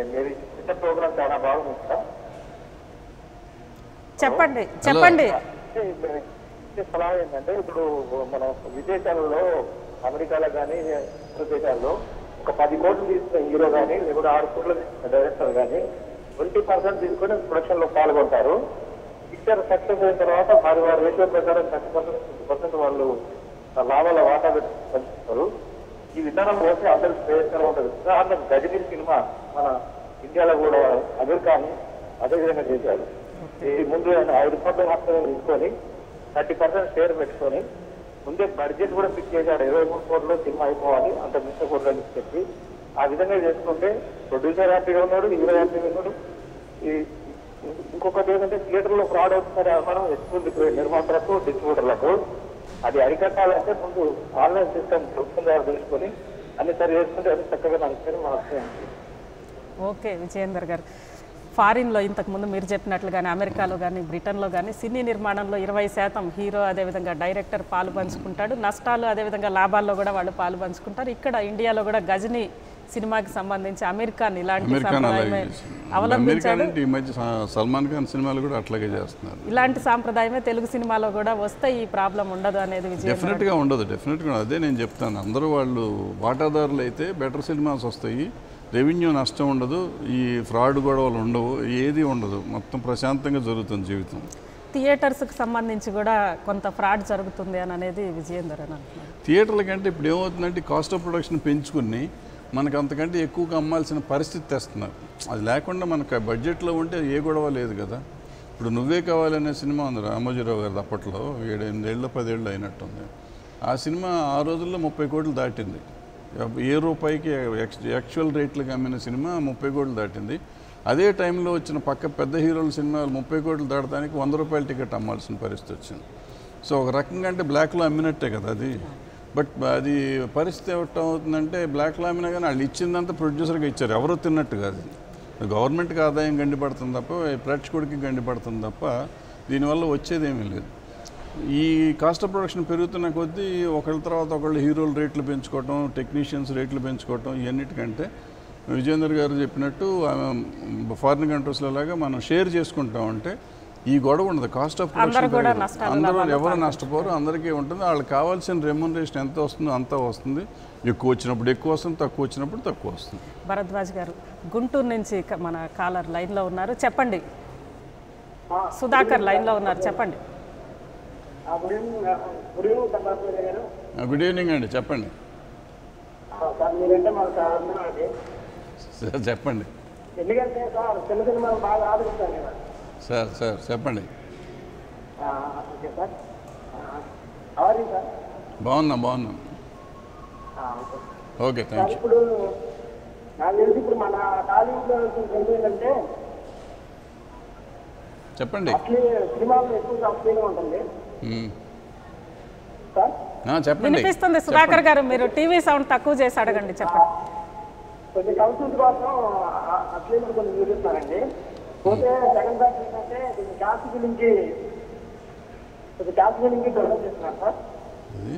చెప్పండి చెప్పండి సలహా ఏంటంటే, ఇప్పుడు మన విదేశాలలో అమెరికాలో కానీ ఇతర దేశాల్లో ఒక పది కోట్లు తీసుకున్న హీరో కానీ లేకపోతే ఆరు కోట్ల డైరెక్టర్ కానీ ట్వంటీ పర్సెంట్ తీసుకొని ప్రొడక్షన్ లో పాల్గొంటారు. పిక్చర్ సక్సెస్ అయిన తర్వాత వారి వారి రేషియో ప్రకారం థర్టీ పర్సెంట్ ఫిఫ్టీ పర్సెంట్ వాళ్ళు లాభాల వాటా పెంచుతారు. ఈ విధానం పోతే అందరికి ప్రయోజనం ఉంటుంది. ఉదాహరణ గజనీ సినిమా మన ఇండియాలో కూడా అమెరికాని అదేవిధంగా చేశారు. ఈ ముందు ఆయన ఐదు కోట్ల మాత్రమే తీసుకొని థర్టీ పర్సెంట్ షేర్ పెట్టుకొని ముందే బడ్జెట్ కూడా ఫిక్స్ చేశాడు. ఇరవై మూడు కోట్ల సినిమా అయిపోవాలి, అంత మించిన కోట్ల చెప్పి ఆ విధంగా చేసుకుంటే ప్రొడ్యూసర్ హ్యాపీగా ఉన్నాడు, హీరో హ్యాపీగా ఉన్నాడు. ఈ ఇంకొకటి ఏంటంటే థియేటర్లో ఫ్రాడ్ అవుతున్నారు మనం ఎక్కువ నిర్మాతలకు డిస్ట్రిబ్యూటర్లకు. అది అరికట్టాలంటే ముందు ఆన్లైన్ సిస్టమ్ ప్రభుత్వం ద్వారా తెలుసుకొని అన్ని సరి చేసుకుంటే అది చక్కగా నడుస్తుంది మా అభిప్రాయం. ఓకే విజయేందర్ గారు, ఫారిన్లో ఇంతకుముందు మీరు చెప్పినట్లుగానే అమెరికాలో కానీ బ్రిటన్లో కానీ సినీ నిర్మాణంలో ఇరవై శాతం హీరో అదేవిధంగా డైరెక్టర్ పాలు పంచుకుంటాడు. నష్టాలు అదేవిధంగా లాభాల్లో కూడా వాళ్ళు పాలు పంచుకుంటారు. ఇక్కడ ఇండియాలో కూడా గజనీ సినిమాకి సంబంధించి అమీర్ ఖాన్ ఇలాంటి అమెరికన్ అలాగే సంప్రదాయమే చేసింది. అవలంబించాడు. అమెరికన్ అంటే ఈ మధ్య స- సల్మాన్ ఖాన్ సినిమాలు కూడా అట్లాగే చేస్తున్నారు. ఇలాంటి సాంప్రదాయమే తెలుగు సినిమాలో కూడా వస్తే ఈ ప్రాబ్లం ఉండదు అనేది విజయం. డెఫినెట్గా ఉండదు, డెఫినెట్గా అదే నేను చెప్తాను. అందరూ వాళ్ళు వాటాదారులు అయితే బెటర్ సినిమాస్ వస్తాయి, రెవెన్యూ నష్టం ఉండదు, ఈ ఫ్రాడ్ గొడవలు ఉండవు, ఏది ఉండదు, మొత్తం ప్రశాంతంగా జరుగుతుంది జీవితం. థియేటర్స్కి సంబంధించి కూడా కొంత ఫ్రాడ్ జరుగుతుంది అని అనేది విజయేందర్ అని అంటున్నారు. థియేటర్ల కంటే ఇప్పుడు ఏమవుతుందంటే కాస్ట్ ఆఫ్ ప్రొడక్షన్ పెంచుకుని మనకు అంతకంటే ఎక్కువగా అమ్మాల్సిన పరిస్థితి తెస్తున్నారు. అది లేకుండా మనకు బడ్జెట్లో ఉంటే ఏ గొడవ లేదు కదా. ఇప్పుడు నువ్వే కావాలనే సినిమా ఉంది రామోజీరావు గారిది, అప్పట్లో ఏడు ఎనిమిదేళ్ళు పదేళ్ళు అయినట్టుంది. ఆ సినిమా ఆ రోజుల్లో ముప్పై కోట్లు దాటింది. ఏ రూపాయికి యాక్చువల్ రేట్లకు అమ్మిన సినిమా ముప్పై కోట్లు దాటింది. అదే టైంలో వచ్చిన పక్క పెద్ద హీరోల సినిమాలు ముప్పై కోట్లు దాటడానికి వంద రూపాయల టికెట్ అమ్మాల్సిన పరిస్థితి వచ్చింది. సో ఒక రకంగా అంటే బ్లాక్లో అమ్మినట్టే కదా అది. బట్ అది పరిస్థితి ఏమవుతుందంటే బ్లాక్లో అమ్మినా కానీ వాళ్ళు ఇచ్చిందంతా ప్రొడ్యూసర్గా ఇచ్చారు, ఎవరో తిన్నట్టు కాదు. గవర్నమెంట్కి ఆదాయం గండిపడుతుంది తప్ప, ప్రేక్షకుడికి గండిపడుతుంది తప్ప దీనివల్ల వచ్చేది ఏమీ లేదు. ఈ కాస్ట్ ఆఫ్ ప్రొడక్షన్ పెరుగుతున్న కొద్దీ ఒకళ్ళ తర్వాత ఒకళ్ళు హీరోల రేట్లు పెంచుకోవటం, టెక్నీషియన్స్ రేట్లు పెంచుకోవటం, ఇవన్నిటికంటే విజయేందర్ గారు చెప్పినట్టు ఫారిన్ కంట్రీస్లో లాగా మనం షేర్ చేసుకుంటాం అంటే ఈ గొడవ ఉండదు. కాస్ట్ ఆఫ్ ప్రొడక్షన్ అందరూ ఎవరు నష్టపోరు, అందరికీ ఉంటుంది. వాళ్ళకి కావాల్సిన రెమ్యునరేషన్ ఎంత వస్తుందో అంత వస్తుంది. ఎక్కువ వచ్చినప్పుడు ఎక్కువ వస్తుంది, తక్కువ వచ్చినప్పుడు తక్కువ వస్తుంది. భరద్వాజ్ గారు గుంటూరు నుంచి మన కాలర్ లైన్లో ఉన్నారు, చెప్పండి. సుధాకర్ లైన్లో ఉన్నారు, చెప్పండి. గుడ్ ఈవినింగ్ అండి, చెప్పండి సార్. చెప్పండి ఎందుకంటే సార్ చిన్న సినిమాలు బాగా ఆదుకుంటాను కదా సార్. సార్ చెప్పండి. ఓకే సార్, అవరీ సార్. బాగున్నా బాగున్నా ఓకే, థ్యాంక్ యూ. ఇప్పుడు నాకు తెలిసి ఇప్పుడు మన టాలీవుడ్లో ఏంటంటే చెప్పండి. అసలు సినిమాల్లో ఎక్కువగా అశ్లీలం ఉంటుంది మ్మ్. సార్. ఆ, చెప్పండి. వినిపిస్తుంది సుధాకర్ గారు, మీరు టీవీ సౌండ్ తక్కువ చేసి అడగండి, చెప్పండి. కొంచెం కౌన్సిల్స్ కోసం అశ్లీలం కొన్ని చూపిస్తున్నారండి. పోతే సెకండ్ బ్యాచ్ ఏంటంటే కొంచెం క్యాస్ట్ గురించి కొంచెం క్యాస్ట్ గురించి డెవలప్ చేస్తున్నారు సార్. ఇది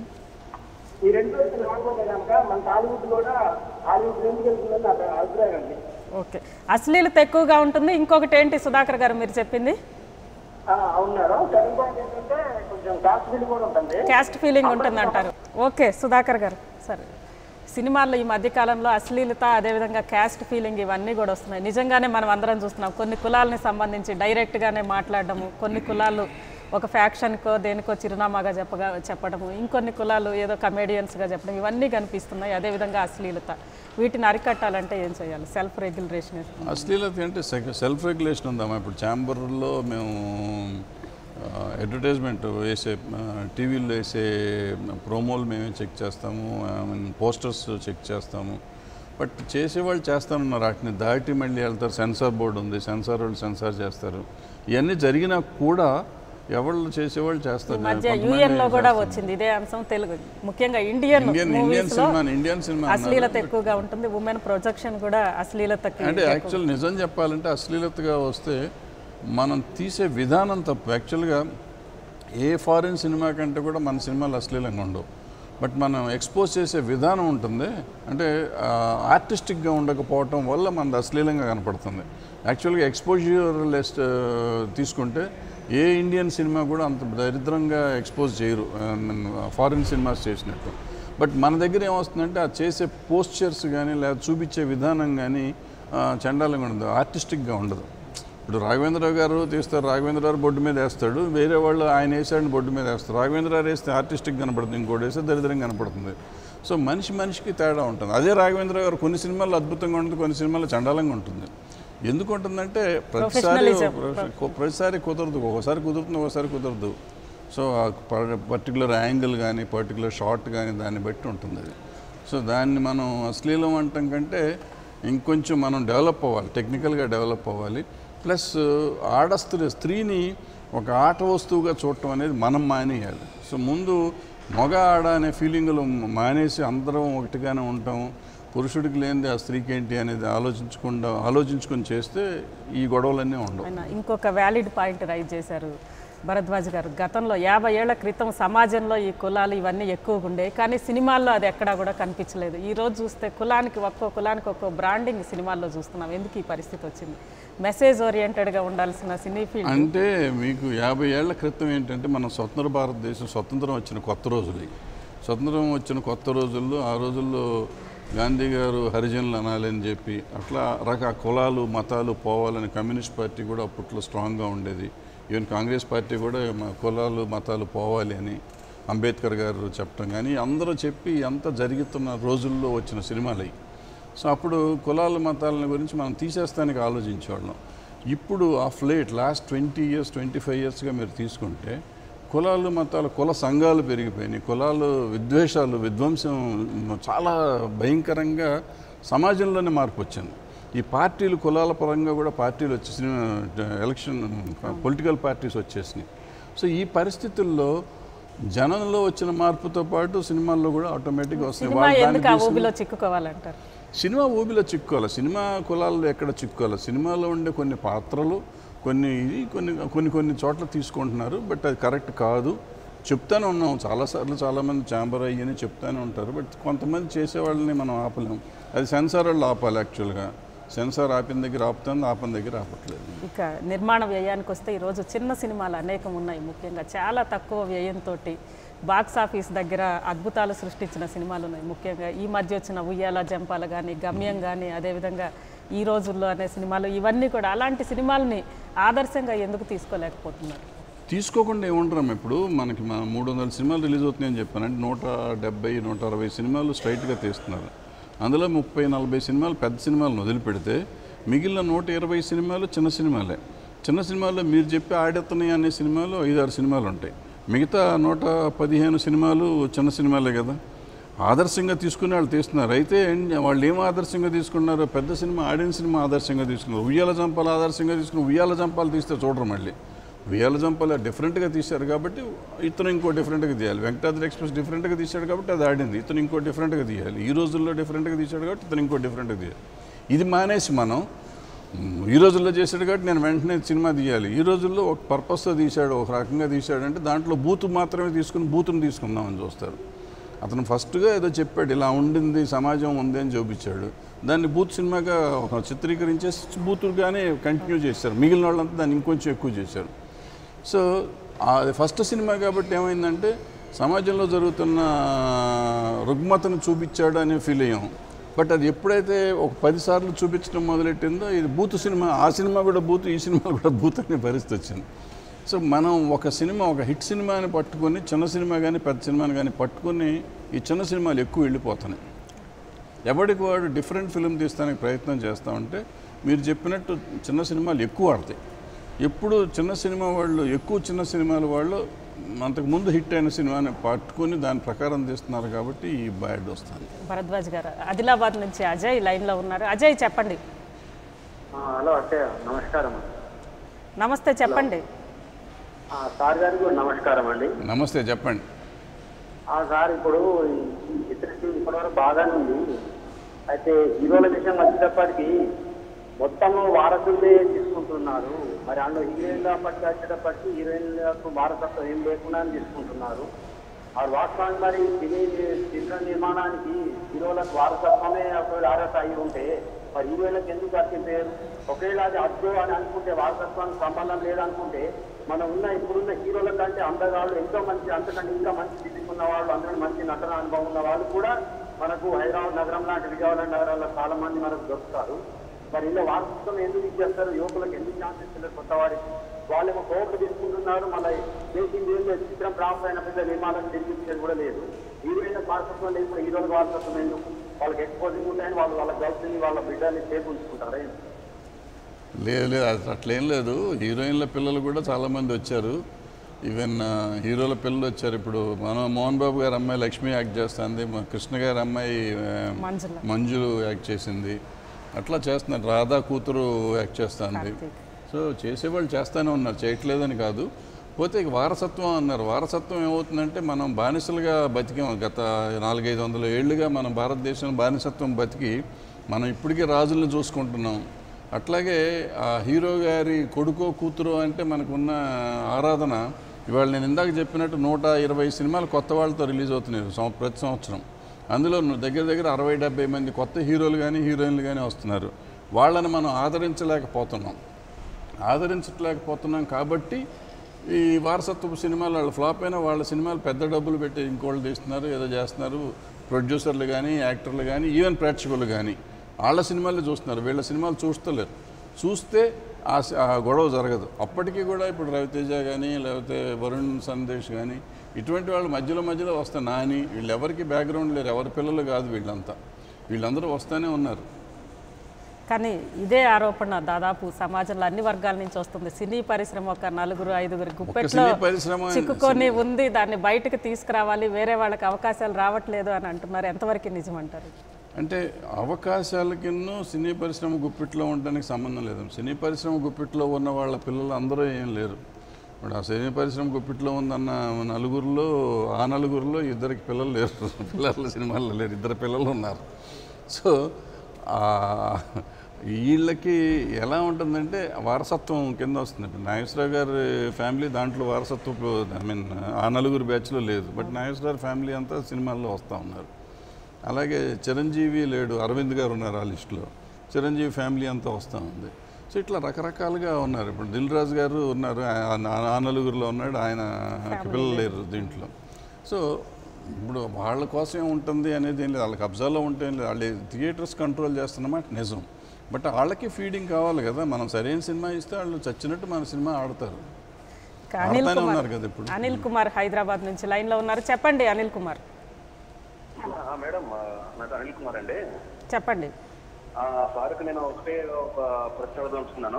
ఈ రెండు రోజులు రాకపోతే కనుక మన టాలీవుడ్ కూడా హాలీవుడ్ ఎందుకు వెళ్తుందని నా అభిప్రాయం అండి. ఓకే, అశ్లీలత ఎక్కువగా ఉంటుంది. ఇంకొకటి ఏంటి సుధాకర్ గారు మీరు చెప్పింది? అవునారు. సెకండ్ పాయింట్ ఏంటంటే కొంచెం క్యాస్ట్ ఫీలింగ్ కూడా ఉంటుంది, క్యాస్ట్ ఫీలింగ్ ఉంటుంది అంటారు. ఓకే సుధాకర్ గారు, సరే. సినిమాల్లో ఈ మధ్యకాలంలో అశ్లీలత, అదేవిధంగా క్యాస్ట్ ఫీలింగ్ ఇవన్నీ కూడా వస్తున్నాయి. నిజంగానే మనం అందరం చూస్తున్నాం. కొన్ని కులాలని సంబంధించి డైరెక్ట్గానే మాట్లాడడము, కొన్ని కులాలు ఒక ఫ్యాక్షన్కో దేనికో చిరునామాగా చెప్పగా చెప్పడము, ఇంకొన్ని కులాలు ఏదో కమేడియన్స్గా చెప్పడం, ఇవన్నీ కనిపిస్తున్నాయి. అదేవిధంగా అశ్లీలత, వీటిని అరికట్టాలంటే ఏం చేయాలి? Self regulation. అశ్లీలత అంటే సెల్ఫ్ రెగ్యులేషన్ ఉందమ్మా. ఇప్పుడు ఛాంబర్లో మేము అడ్వర్టైజ్మెంట్ వేసే టీవీలో వేసే ప్రోమోలు మేమే చెక్ చేస్తాము, పోస్టర్స్ చెక్ చేస్తాము. బట్ చేసేవాళ్ళు చేస్తానన్నారు, వాటిని దాటి మళ్ళీ వెళ్తారు. సెన్సార్ బోర్డు ఉంది, సెన్సార్ వాళ్ళు సెన్సార్ చేస్తారు. ఇవన్నీ జరిగినా కూడా ఎవరు చేసేవాళ్ళు చేస్తారు. యూఎన్లో కూడా వచ్చింది ఇదే అంశం. తెలుగు ముఖ్యంగా ఇండియన్ ఇండియన్ సినిమా ఇండియన్ సినిమా అశ్లీలత ఎక్కువగా ఉంటుంది. ఉమెన్ ప్రొజెక్షన్ కూడా అశ్లీలతకి అంటే యాక్చువల్ నిజం చెప్పాలంటే అశ్లీలతగా వస్తే మనం తీసే విధానం తప్పు. యాక్చువల్గా ఏ ఫారిన్ సినిమా కంటే కూడా మన సినిమాలు అశ్లీలంగా ఉండవు. బట్ మనం ఎక్స్పోజ్ చేసే విధానం ఉంటుంది, అంటే ఆర్టిస్టిక్గా ఉండకపోవటం వల్ల మనది అశ్లీలంగా కనపడుతుంది. యాక్చువల్గా ఎక్స్పోజర్ లిస్ట్ తీసుకుంటే ఏ ఇండియన్ సినిమా కూడా అంత దరిద్రంగా ఎక్స్పోజ్ చేయరు ఫారిన్ సినిమాస్ చేసినట్టు. బట్ మన దగ్గర ఏమొస్తుందంటే ఆ చేసే పోస్చర్స్ కానీ లేదా చూపించే విధానం కానీ చండాలంగా ఉండదు, ఆర్టిస్టిక్గా ఉండదు. ఇప్పుడు రాఘవేంద్రరావు గారు తీస్తారు, రాఘవేంద్రరావు బొడ్డు మీద వేస్తాడు, వేరే వాళ్ళు ఆయన వేసాడని బొడ్డు మీద వేస్తారు. రాఘవేంద్రరావు వేస్తే ఆర్టిస్టిక్ కనపడుతుంది, ఇంకోటి వేస్తే దరిద్రంగా కనపడుతుంది. సో మనిషి మనిషికి తేడా ఉంటుంది. అదే రాఘవేంద్రరావు గారు కొన్ని సినిమాల్లో అద్భుతంగా ఉంటుంది, కొన్ని సినిమాల్లో చండాలంగా ఉంటుంది. ఎందుకు ఉంటుందంటే ప్రతిసారి ప్రతిసారి కుదరదు, ఒకసారి కుదురుతుంది, ఒకసారి కుదరదు. సో పర్టికులర్ యాంగిల్ కానీ పర్టికులర్ షాట్ కానీ దాన్ని బట్టి ఉంటుంది అది. సో దాన్ని మనం అశ్లీలం అంటాం కంటే ఇంకొంచెం మనం డెవలప్ అవ్వాలి, టెక్నికల్గా డెవలప్ అవ్వాలి. ప్లస్ ఆడ స్త్రీ స్త్రీని ఒక ఆట వస్తువుగా చూడటం అనేది మనం మానేయాలి. సో ముందు మగ ఆడ అనే ఫీలింగ్లు మానేసి అందరం ఒకటిగానే ఉంటాం, పురుషుడికి లేనిది ఆ స్త్రీకి ఏంటి అనేది ఆలోచించకుండా ఆలోచించుకొని చేస్తే ఈ గొడవలన్నీ ఉండవు. ఇంకొక వ్యాలిడ్ పాయింట్ రైజ్ చేశారు, భరద్వాజ్ గారు, గతంలో యాభై ఏళ్ల క్రితం సమాజంలో ఈ కులాలు ఇవన్నీ ఎక్కువగా ఉండే, కానీ సినిమాల్లో అది ఎక్కడా కూడా కనిపించలేదు. ఈరోజు చూస్తే కులానికి ఒక్కో కులానికి ఒక్కో బ్రాండింగ్ సినిమాల్లో చూస్తున్నాం. ఎందుకు ఈ పరిస్థితి వచ్చింది? మెసేజ్ ఓరియంటెడ్గా ఉండాల్సిన సినీ ఫీల్డ్ అంటే మీకు యాభై ఏళ్ల క్రితం ఏంటంటే మన స్వతంత్ర భారతదేశం స్వతంత్రం వచ్చిన కొత్త రోజులు. స్వతంత్రం వచ్చిన కొత్త రోజుల్లో ఆ రోజుల్లో గాంధీ గారు హరిజనులు అనాలని చెప్పి అట్లా రక కులాలు మతాలు పోవాలని కమ్యూనిస్ట్ పార్టీ కూడా అప్పట్లో స్ట్రాంగ్గా ఉండేది. ఈవెన్ కాంగ్రెస్ పార్టీ కూడా కులాలు మతాలు పోవాలి అని అంబేద్కర్ గారు చెప్పడం కానీ అందరూ చెప్పి అంత జరుగుతున్న రోజుల్లో వచ్చిన సినిమాలు. సో అప్పుడు కులాల మతాల గురించి మనం తీసేస్తానికి ఆలోచించేవాళ్ళం. ఇప్పుడు of late last twenty years twenty five ఇయర్స్గా మీరు తీసుకుంటే కులాలు మతాలు కుల సంఘాలు పెరిగిపోయినాయి. కులాలు విద్వేషాలు విధ్వంసం చాలా భయంకరంగా సమాజంలోనే మార్పు వచ్చింది. ఈ పార్టీలు కులాల పరంగా కూడా పార్టీలు వచ్చేసిన ఎలక్షన్ పొలిటికల్ పార్టీస్ వచ్చేసినాయి. సో ఈ పరిస్థితుల్లో జనంలో వచ్చిన మార్పుతో పాటు సినిమాల్లో కూడా ఆటోమేటిక్గా వస్తున్నాయి. చిక్కుకోవాలంటారు సినిమా ఊబిలో చిక్కుకోవాలి. సినిమా కులాల్లో ఎక్కడ చిక్కుకోవాలి? సినిమాలో ఉండే కొన్ని పాత్రలు కొన్ని ఇది కొన్ని కొన్ని కొన్ని చోట్ల తీసుకుంటున్నారు. బట్ అది కరెక్ట్ కాదు. చెప్తానే ఉన్నాం చాలాసార్లు, చాలామంది ఛాంబర్ అయ్యని చెప్తానే ఉంటారు. బట్ కొంతమంది చేసేవాళ్ళని మనం ఆపలేము. అది సెన్సార్ వాళ్ళు ఆపాలి. యాక్చువల్గా సెన్సార్ ఆపిన దగ్గర ఆపుతుంది, ఆపిన దగ్గర ఆపట్లేదు. ఇక నిర్మాణ వ్యయానికి వస్తే ఈరోజు చిన్న సినిమాలు అనేకం ఉన్నాయి. ముఖ్యంగా చాలా తక్కువ వ్యయంతో బాక్స్ ఆఫీస్ దగ్గర అద్భుతాలు సృష్టించిన సినిమాలు ఉన్నాయి. ముఖ్యంగా ఈ మధ్య వచ్చిన ఉయ్యాల జంపాల కానీ, గమ్యం కానీ, అదేవిధంగా ఈ రోజుల్లో అనే సినిమాలు, ఇవన్నీ కూడా అలాంటి సినిమాలని ఆదర్శంగా ఎందుకు తీసుకోలేకపోతున్నారు? తీసుకోకుండా ఏముంటాం. ఇప్పుడు మనకి మన మూడు వందల సినిమాలు రిలీజ్ అవుతున్నాయని చెప్పానంటే నూట డెబ్బై నూట అరవై సినిమాలు స్ట్రైట్గా తీస్తున్నారు. అందులో ముప్పై నలభై సినిమాలు పెద్ద సినిమాలను వదిలిపెడితే మిగిలిన నూట ఇరవై సినిమాలు చిన్న సినిమాలే. చిన్న సినిమాల్లో మీరు చెప్పి ఆడెత్తనాయి అనే సినిమాలు ఐదారు సినిమాలు ఉంటాయి. మిగతా నూట పదిహేను సినిమాలు చిన్న సినిమాలే కదా. ఆదర్శంగా తీసుకుని వాళ్ళు తీస్తున్నారు. అయితే వాళ్ళు ఏం ఆదర్శంగా తీసుకున్నారు? పెద్ద సినిమా ఆడిన సినిమా ఆదర్శంగా తీసుకున్నారు. ఉయ్యాల జంపాలు ఆదర్శంగా తీసుకుని ఉయ్యాల జంపాలు తీస్తే చూడరు. మళ్ళీ ఉయ్యాల జంపాలు డిఫరెంట్గా తీశారు కాబట్టి ఇతను ఇంకో డిఫరెంట్గా తీయాలి. వెంకటాద్రి ఎక్స్ప్రెస్ డిఫరెంట్గా తీశాడు కాబట్టి అది ఆడింది. ఇతను ఇంకో డిఫరెంట్గా తీయాలి. ఈ రోజుల్లో డిఫరెంట్గా తీశాడు కాబట్టి ఇతను ఇంకో డిఫరెంట్గా తీయాలి. ఇది మానేసి మనం ఈ రోజుల్లో చేశాడు కాబట్టి నేను వెంటనే సినిమా తీయాలి. ఈ రోజుల్లో ఒక పర్పస్తో తీశాడు, ఒక రకంగా తీశాడు అంటే దాంట్లో బూతు మాత్రమే తీసుకుని బూతుని తీసుకుందామని చూస్తారు. అతను ఫస్ట్గా ఏదో చెప్పాడు, ఇలా ఉండింది సమాజం ఉంది అని చూపించాడు. దాన్ని బూత్ సినిమాగా ఒక చిత్రీకరించేసి బూతులుగానే కంటిన్యూ చేశారు. మిగిలిన వాళ్ళంతా దాన్ని ఇంకొంచెం ఎక్కువ చేశారు. సో అది ఫస్ట్ సినిమా కాబట్టి ఏమైందంటే సమాజంలో జరుగుతున్న రుగ్మతను చూపించాడు అనే ఫీల్ అయ్యాం. బట్ అది ఎప్పుడైతే ఒక పదిసార్లు చూపించడం మొదలెట్టిందో ఇది బూత్ సినిమా, ఆ సినిమా కూడా బూత్, ఈ సినిమా కూడా బూత్ అనే పరిస్థితి వచ్చింది. సో మనం ఒక సినిమా ఒక హిట్ సినిమాని పట్టుకొని చిన్న సినిమా కానీ పెద్ద సినిమాని కానీ పట్టుకొని ఈ చిన్న సినిమాలు ఎక్కువ వెళ్ళిపోతున్నాయి. ఎవరికి వాడు డిఫరెంట్ ఫిలిం తీస్తానికి ప్రయత్నం చేస్తూ ఉంటే మీరు చెప్పినట్టు చిన్న సినిమాలు ఎక్కువ ఆడతాయి. ఎప్పుడు చిన్న సినిమా వాళ్ళు ఎక్కువ చిన్న సినిమాల వాళ్ళు అంతకుముందు హిట్ అయిన సినిమాని పట్టుకొని దాని ప్రకారం తీస్తున్నారు కాబట్టి ఈ బ్యాడ్ వస్తుంది. భరద్వాజ్ గారు ఆదిలాబాద్ నుంచి అజయ్ లైన్లో ఉన్నారు. అజయ్ చెప్పండి. హలో అజయ్, నమస్కారం. నమస్తే, చెప్పండి. సార్ గారికి నమస్కారం అండి. నమస్తే, చెప్పండి. సార్ ఇప్పుడు ఈ చిత్రం ఇప్పటివరకు బాగానే ఉంది. అయితే హీరోల విషయం వచ్చేటప్పటికి మొత్తము వారసులే తీసుకుంటున్నారు. మరి అందులో హీరోయిన్ల పట్టి వచ్చేటప్పటికి హీరోయిన్లకు వారసత్వం ఏం లేకుండా తీసుకుంటున్నారు. ఆ వాస్తవానికి మరి సినీ చిత్ర నిర్మాణానికి హీరోలకు వారసత్వమే ఒకవేళ అర్హత అయి ఉంటే మరి హీరోయిన్లకు ఎందుకు వర్తించారు? ఒకవేళ అది అద్దు అని అనుకుంటే, వారసత్వానికి సంబంధం లేదనుకుంటే మనం ఉన్న ఇప్పుడున్న హీరోల కంటే అందగాళ్ళు ఎంతో మంచి, అంతకంటే ఇంకా మంచి తీసుకున్న వాళ్ళు, అందరూ మంచి నటన అనుభవం ఉన్న వాళ్ళు కూడా మనకు హైదరాబాద్ నగరం లాంటి విజయవాడ నగరాల్లో చాలా మంది మనకు దొరుకుతారు. మరి ఇలా వారసత్వం ఎందుకు ఇచ్చేస్తారు? యువకులకు ఎందుకు ఛాన్సెస్ ఇస్తారు? కొత్త వారికి వాళ్ళేమో కోట్లు తీసుకుంటున్నారు. మళ్ళీ చేసింది ఏం లేదు. చిత్రం ప్రాప్త అయిన పెద్ద నిర్మాణం నిర్మించేది కూడా లేదు. హీరోయిన్ వారసత్వం లేదు, హీరోలకు వారసత్వం ఎందుకు? వాళ్ళకి ఎక్స్పోజింగ్ ఉంటాయని వాళ్ళు వాళ్ళ గర్ల్స్ని వాళ్ళ బిడ్డని సేపు ఉంచుకుంటారా? లేదు లేదు అట్లేం లేదు. హీరోయిన్ల పిల్లలు కూడా చాలామంది వచ్చారు. ఈవెన్ హీరోల పిల్లలు వచ్చారు. ఇప్పుడు మన మోహన్ బాబు గారి అమ్మాయి లక్ష్మి యాక్ట్ చేస్తుంది, కృష్ణ గారి అమ్మాయి మంజు యాక్ట్ చేసింది. అట్లా చేస్తున్నారు. రాధా కూతురు యాక్ట్ చేస్తుంది. సో చేసేవాళ్ళు చేస్తూనే ఉన్నారు, చేయట్లేదని కాదు. పోతే వారసత్వం అన్నారు. వారసత్వం ఏమవుతుందంటే మనం బానిసలుగా బతికాం. గత నాలుగైదు వందల ఏళ్ళుగా మనం భారతదేశంలో బానిసత్వం బతికి మనం ఇప్పటికీ రాజులను చూసుకుంటున్నాం. అట్లాగే ఆ హీరో గారి కొడుకో కూతురు అంటే మనకున్న ఆరాధన ఇవాళ నేను ఇందాక చెప్పినట్టు నూట ఇరవై సినిమాలు కొత్త వాళ్ళతో రిలీజ్ అవుతున్నాయి సం ప్రతి సంవత్సరం. అందులో దగ్గర దగ్గర అరవై డెబ్బై మంది కొత్త హీరోలు కానీ హీరోయిన్లు కానీ వస్తున్నారు. వాళ్ళని మనం ఆదరించలేకపోతున్నాం ఆదరించలేకపోతున్నాం కాబట్టి ఈ వారసత్వపు సినిమాలు వాళ్ళు ఫ్లాప్ అయినా వాళ్ళ సినిమాలు పెద్ద డబ్బులు పెట్టి ఇంకోళ్ళు తీస్తున్నారు, ఏదో చేస్తున్నారు. ప్రొడ్యూసర్లు కానీ యాక్టర్లు కానీ ఈవెన్ ప్రేక్షకులు కానీ వాళ్ళ సినిమాలు చూస్తున్నారు, వీళ్ళ సినిమాలు చూస్తలేరు. చూస్తే ఆ గొడవ జరగదు. అప్పటికీ కూడా ఇప్పుడు రవితేజ కానీ లేకపోతే వరుణ్ సందేశ్ కానీ ఇటువంటి వాళ్ళు మధ్యలో మధ్యలో వస్తా నాని వీళ్ళు ఎవరికి బ్యాక్గ్రౌండ్ లేరు, ఎవరి పిల్లలు కాదు వీళ్ళంతా, వీళ్ళందరూ వస్తూనే ఉన్నారు. కానీ ఇదే ఆరోపణ దాదాపు సమాజంలో అన్ని వర్గాల నుంచి వస్తుంది. సినీ పరిశ్రమ ఒక నలుగురు ఐదుగురు గుప్పెట్లో చిక్కుకొని ఉంది, దాన్ని బయటకు తీసుకురావాలి, వేరే వాళ్ళకి అవకాశాలు రావట్లేదు అని అంటున్నారు. ఎంతవరకు నిజమంటారు? అంటే అవకాశాలకిన్నూ సినీ పరిశ్రమ గుప్పిట్లో ఉండడానికి సంబంధం లేదు. సినీ పరిశ్రమ గుప్పిట్లో ఉన్న వాళ్ళ పిల్లలు అందరూ ఏం లేరు. ఇప్పుడు ఆ సినీ పరిశ్రమ గుప్పిట్లో ఉందన్న నలుగురిలో ఆ నలుగురిలో ఇద్దరికి పిల్లలు లేరు, పిల్లల సినిమాల్లో లేరు, ఇద్దరు పిల్లలు ఉన్నారు. సో వీళ్ళకి ఎలా ఉంటుందంటే వారసత్వం కింద వస్తుంది. ఇప్పుడు నాగేశ్వరరావు గారి ఫ్యామిలీ దాంట్లో వారసత్వపు ఐ మీన్ ఆ నలుగురు బ్యాచ్లో లేదు, బట్ నాగేశ్వరరావు ఫ్యామిలీ అంతా సినిమాల్లో వస్తూ ఉన్నారు. అలాగే చిరంజీవి లేడు, అరవింద్ గారు ఉన్నారు ఆ లిస్టులో, చిరంజీవి ఫ్యామిలీ అంతా వస్తూ ఉంది. సో ఇట్లా రకరకాలుగా ఉన్నారు. ఇప్పుడు దిల్ రాజు గారు ఉన్నారు, ఆ నలుగురిలో ఉన్నాడు, ఆయన పిల్లలు లేరు దీంట్లో. సో ఇప్పుడు వాళ్ళ కోసం ఉంటుంది అనేది ఏం లేదు, వాళ్ళకి అబ్జర్వ్లో ఉంటే ఏం లేదు, వాళ్ళు థియేటర్స్ కంట్రోల్ చేస్తున్నమాట నిజం. బట్ వాళ్ళకి ఫీడింగ్ కావాలి కదా, మనం సరైన సినిమా ఇస్తే వాళ్ళు చచ్చినట్టు మన సినిమా ఆడతారు. ఉన్నారు కదా ఇప్పుడు. అనిల్ కుమార్ హైదరాబాద్ నుంచి లైన్లో ఉన్నారు, చెప్పండి అనిల్ కుమార్. మేడం నాకు అనిల్ కుమార్ అండి. చెప్పండి సార్కి నేను ఒకటే ఒక ప్రశ్న అడుగుతున్నాను.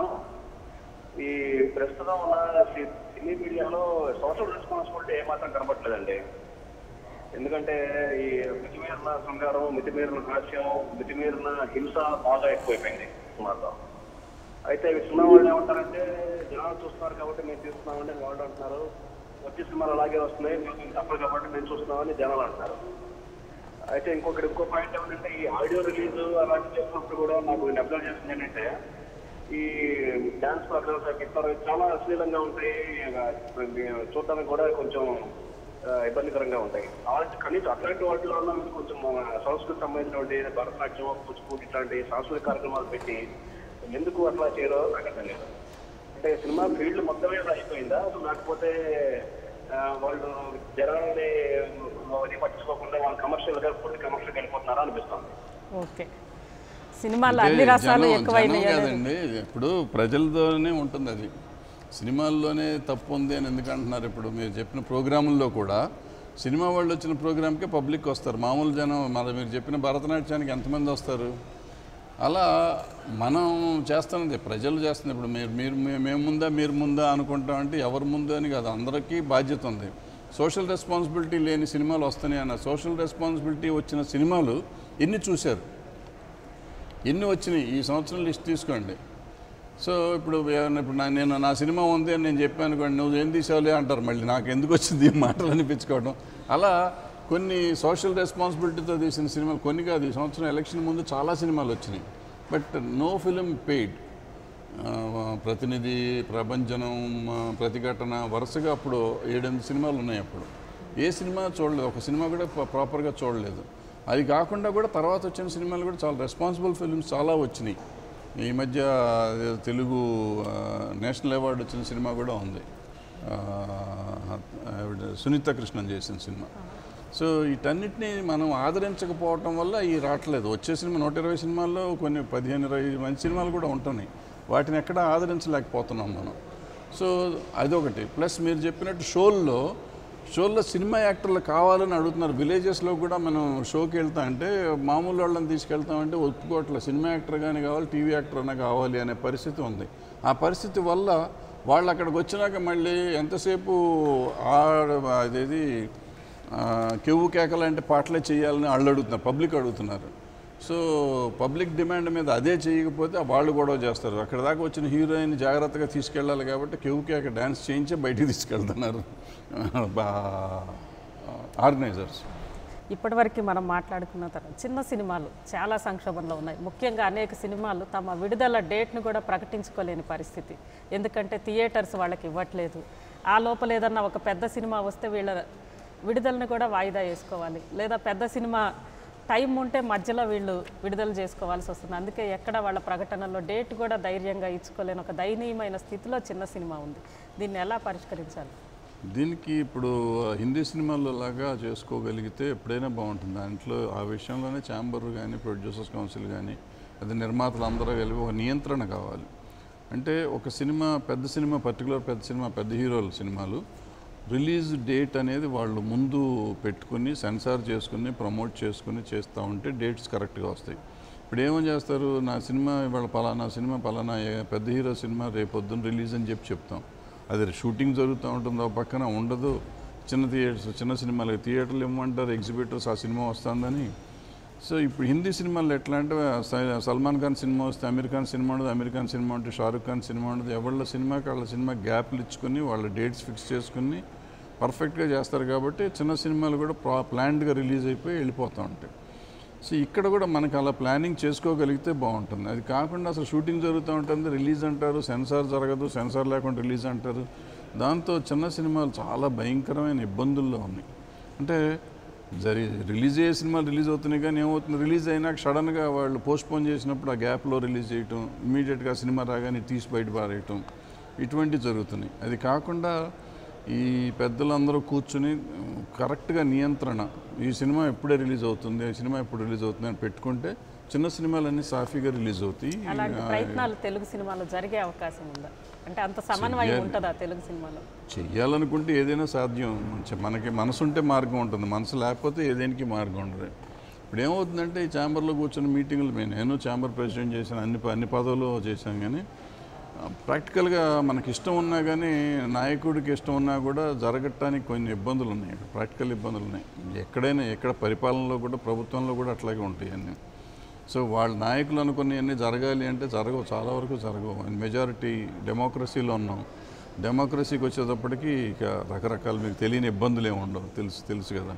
ఈ ప్రస్తుతం ఉన్న సినీ మీడియాలో సోషల్ రెస్పాన్సిబిలిటీ ఏమాత్రం కనబడలేదండి. ఎందుకంటే ఈ మితిమీరిన శృంగారం, మితిమీరిన హాస్యం, మితిమీరిన హింస బాగా ఎక్కువైపోయింది సినిమాలో. అయితే సినిమా వాళ్ళు ఏమంటారంటే జనాలు చూస్తున్నారు కాబట్టి మేము తీస్తున్నామని వాళ్ళు అంటున్నారు, వచ్చే సినిమాలు అలాగే వస్తున్నాయి మేము తప్పదు కాబట్టి మేము చూస్తున్నామని జనాలు అంటున్నారు. అయితే ఇంకొకటి ఇంకో పాయింట్ ఏమంటే ఈ ఆడియో రిలీజ్ అలాంటి చేసినప్పుడు కూడా నాకు నేను అబ్జర్వ్ చేస్తుంది ఏంటంటే ఈ డాన్స్ ప్రోగ్రామ్స్ ఇస్తారు చాలా అశ్లీలంగా ఉంటాయి, చూడడానికి కూడా కొంచెం ఇబ్బందికరంగా ఉంటాయి. అలాంటి కనీసం అట్లాంటి వాటిలో కొంచెం సంస్కృతి సంబంధించినటువంటి భరతనాట్యం, కూచిపూడి ఇట్లాంటి సాంస్కృతిక కార్యక్రమాలు పెట్టి ఎందుకు అట్లా చేయరో నాకు అర్థం లేదు. అంటే సినిమా ఫీల్డ్ మొత్తమే అయిపోయిందా అసలు, లేకపోతే వాళ్ళు జనాలని పట్టించుకోకుండా వాళ్ళు కమర్షియల్ గా ఫుడ్ కమర్షియల్ వెళ్ళిపోతున్నారా అనిపిస్తుంది. ఓకే, సినిమాలో అన్ని రసాలు ఎక్కువైనాయి కదండి. ఇప్పుడు ప్రజలతోనే ఉంటుంది అది, సినిమాల్లోనే తప్పు ఉంది అని ఎందుకు అంటున్నారు? ఇప్పుడు మీరు చెప్పిన ప్రోగ్రాముల్లో కూడా సినిమా వాళ్ళు వచ్చిన ప్రోగ్రామ్కే పబ్లిక్ వస్తారు, మామూలు జనం మరి మీరు చెప్పిన భరతనాట్యానికి ఎంతమంది వస్తారు? అలా మనం చేస్తున్నది ప్రజలు చేస్తుంది. ఇప్పుడు మీరు మీరు మేము ముందా మీరు ముందా అనుకుంటామంటే ఎవరు ముందు అని కాదు, అందరికీ బాధ్యత ఉంది. సోషల్ రెస్పాన్సిబిలిటీ లేని సినిమాలు వస్తున్నాయి అన్న, సోషల్ రెస్పాన్సిబిలిటీ వచ్చిన సినిమాలు ఎన్ని చూశారు, ఎన్ని వచ్చినాయి ఈ సంవత్సరం లిస్ట్ తీసుకోండి. సో ఇప్పుడు ఇప్పుడు నేను నా సినిమా ఉంది అని నేను చెప్పాను అనుకోండి, నువ్వు ఏం తీసావులే అంటారు, మళ్ళీ నాకు ఎందుకు వచ్చింది ఈ మాటలు అనిపించుకోవడం. అలా కొన్ని సోషల్ రెస్పాన్సిబిలిటీతో తీసిన సినిమాలు కొన్ని కాదు, ఈ సంవత్సరం ఎలక్షన్ ముందు చాలా సినిమాలు వచ్చినాయి, బట్ నో ఫిలిం పెయిడ్. ప్రతినిధి, ప్రభంజనం, ప్రతిఘటన వరుసగా అప్పుడు ఏడెనిమిది సినిమాలు ఉన్నాయి. అప్పుడు ఏ సినిమా చూడలేదు, ఒక సినిమా కూడా ప్రాపర్గా చూడలేదు. అది కాకుండా కూడా తర్వాత వచ్చిన సినిమాలు కూడా చాలా రెస్పాన్సిబుల్ ఫిలిమ్స్ చాలా వచ్చినాయి. ఈ మధ్య తెలుగు నేషనల్ అవార్డు వచ్చిన సినిమా కూడా ఉంది, సునీత కృష్ణన్ చేసిన సినిమా. సో వీటన్నిటిని మనం ఆదరించకపోవటం వల్ల ఈ రావట్లేదు. వచ్చే సినిమా నూట ఇరవై సినిమాల్లో కొన్ని పదిహేను ఇరవై మంచి సినిమాలు కూడా ఉంటున్నాయి, వాటిని ఎక్కడ ఆదరించలేకపోతున్నాం మనం. సో అదొకటి. ప్లస్ మీరు చెప్పినట్టు షోల్లో షోల్లో సినిమా యాక్టర్లు కావాలని అడుగుతున్నారు. విలేజెస్లో కూడా మనం షోకి వెళ్తా అంటే మామూలు వాళ్ళని తీసుకెళ్తామంటే ఒప్పుకోవట్లేదు, సినిమా యాక్టర్ కానీ కావాలి, టీవీ యాక్టర్ అయినా కావాలి అనే పరిస్థితి ఉంది. ఆ పరిస్థితి వల్ల వాళ్ళు అక్కడికి వచ్చినాక మళ్ళీ ఎంతసేపు అదేది కెవ్వు కేకలాంటి పాటలే చేయాలని వాళ్ళు అడుగుతున్నారు, పబ్లిక్ అడుగుతున్నారు. సో పబ్లిక్ డిమాండ్ మీద అదే చేయకపోతే వాళ్ళు గొడవ చేస్తారు. అక్కడ దాకా వచ్చిన హీరోయిన్ జాగ్రత్తగా తీసుకెళ్ళాలి కాబట్టి కెవ్వు కేక డ్యాన్స్ చేయించే బయటికి తీసుకెళ్తున్నారు ఆర్గనైజర్స్. ఇప్పటివరకు మనం మాట్లాడుకున్న తర్వాత చిన్న సినిమాలు చాలా సంక్షోభంలో ఉన్నాయి. ముఖ్యంగా అనేక సినిమాలు తమ విడుదల డేట్ను కూడా ప్రకటించుకోలేని పరిస్థితి. ఎందుకంటే థియేటర్స్ వాళ్ళకి ఇవ్వట్లేదు. ఆ లోపల ఏదన్నా ఒక పెద్ద సినిమా వస్తే వీళ్ళ విడుదలను కూడా వాయిదా వేసుకోవాలి, లేదా పెద్ద సినిమా టైం ఉంటే మధ్యలో వీళ్ళు విడుదల చేసుకోవాల్సి వస్తుంది. అందుకే ఎక్కడ వాళ్ళ ప్రకటనలో డేట్ కూడా ధైర్యంగా ఇచ్చుకోలేని ఒక దయనీయమైన స్థితిలో చిన్న సినిమా ఉంది. దీన్ని ఎలా పరిష్కరించాలి? దీనికి ఇప్పుడు హిందీ సినిమాల్లో లాగా చేసుకోగలిగితే ఎప్పుడైనా బాగుంటుంది. దాంట్లో ఆ విషయంలోనే ఛాంబర్ కానీ ప్రొడ్యూసర్స్ కౌన్సిల్ కానీ అది నిర్మాతలు అందరూ కలిపి ఒక నియంత్రణ కావాలి. అంటే ఒక సినిమా పెద్ద సినిమా పర్టికులర్ పెద్ద సినిమా పెద్ద హీరోల సినిమాలు రిలీజ్ డేట్ అనేది వాళ్ళు ముందు పెట్టుకుని సెన్సార్ చేసుకుని ప్రమోట్ చేసుకుని చేస్తూ ఉంటే డేట్స్ కరెక్ట్గా వస్తాయి. ఇప్పుడు ఏమని చేస్తారు, నా సినిమా ఇవాళ పలానా సినిమా పలానా పెద్ద హీరో సినిమా రేపొద్దున రిలీజ్ అని చెప్పి చెప్తాం. అది షూటింగ్ జరుగుతూ ఉంటుంది, ఒక పక్కన ఉండదు. చిన్న థియేటర్స్ చిన్న సినిమాలకి థియేటర్లు ఇవ్వమంటారు ఎగ్జిబిటర్స్, ఆ సినిమా వస్తుందని. సో ఇప్పుడు హిందీ సినిమాలు ఎట్లా అంటే సల్మాన్ ఖాన్ సినిమా వస్తే అమీర్ ఖాన్ సినిమా ఉండదు, అమీర్ ఖాన్ సినిమా ఉంటే షారుఖ్ ఖాన్ సినిమా ఉండదు. ఎవళ్ళ సినిమాకి వాళ్ళ సినిమా గ్యాప్లు ఇచ్చుకొని వాళ్ళ డేట్స్ ఫిక్స్ చేసుకుని పర్ఫెక్ట్గా చేస్తారు. కాబట్టి చిన్న సినిమాలు కూడా ప్రా ప్లాన్డ్గా రిలీజ్ అయిపోయి వెళ్ళిపోతూ ఉంటాయి. సో ఇక్కడ కూడా మనకు అలా ప్లానింగ్ చేసుకోగలిగితే బాగుంటుంది. అది కాకుండా అసలు షూటింగ్ జరుగుతూ ఉంటుంది, రిలీజ్ అంటారు, సెన్సార్ జరగదు, సెన్సార్ లేకుండా రిలీజ్ అంటారు. దాంతో చిన్న సినిమాలు చాలా భయంకరమైన ఇబ్బందుల్లో ఉన్నాయి. అంటే జరి రిలీజ్ అయ్యే సినిమాలు రిలీజ్ అవుతున్నాయి, కానీ ఏమవుతుంది, రిలీజ్ అయినాక సడన్గా వాళ్ళు పోస్ట్పోన్ చేసినప్పుడు ఆ గ్యాప్లో రిలీజ్ చేయటం, ఇమీడియట్గా సినిమా రాగానే తీసి బయట పారేయటం, ఇటువంటివి జరుగుతున్నాయి. అది కాకుండా ఈ పెద్దలందరూ కూర్చుని కరెక్ట్గా నియంత్రణ, ఈ సినిమా ఎప్పుడే రిలీజ్ అవుతుంది, ఈ సినిమా ఎప్పుడు రిలీజ్ అవుతుంది అని పెట్టుకుంటే చిన్న సినిమాలన్నీ సాఫీగా రిలీజ్ అవుతాయి. అలాంటి ప్రయత్నాలు తెలుగు సినిమాలో జరిగే అవకాశం ఉందా? అంటే అంత సమన్వయం ఉంటుందా తెలుగు సినిమాలో? చెయ్యాలనుకుంటే ఏదైనా సాధ్యం. మనకి మనసు ఉంటే మార్గం ఉంటుంది, మనసు లేకపోతే ఏదేనికి మార్గం ఉండదు. ఇప్పుడు ఏమవుతుందంటే ఈ ఛాంబర్లో కూర్చొని మీటింగులు, నేను ఛాంబర్ ప్రెసిడెంట్ చేశాను, అన్ని అన్ని పదవులు చేశాను. కానీ ప్రాక్టికల్గా మనకి ఇష్టం ఉన్నా కానీ నాయకుడికి ఇష్టం ఉన్నా కూడా జరగటానికి కొన్ని ఇబ్బందులు ఉన్నాయి, ప్రాక్టికల్ ఇబ్బందులు ఉన్నాయి. ఎక్కడైనా ఎక్కడ పరిపాలనలో కూడా ప్రభుత్వంలో కూడా అట్లాగే ఉంటాయి అన్నీ. సో వాళ్ళ నాయకులు అనుకుని అన్నీ జరగాలి అంటే జరగవు, చాలా వరకు జరగవు. మెజారిటీ డెమోక్రసీలో ఉన్నాం. డెమోక్రసీకి వచ్చేటప్పటికి ఇక రకరకాల మీకు తెలియని ఇబ్బందులు ఏమి ఉండవు, తెలుసు తెలుసు కదా.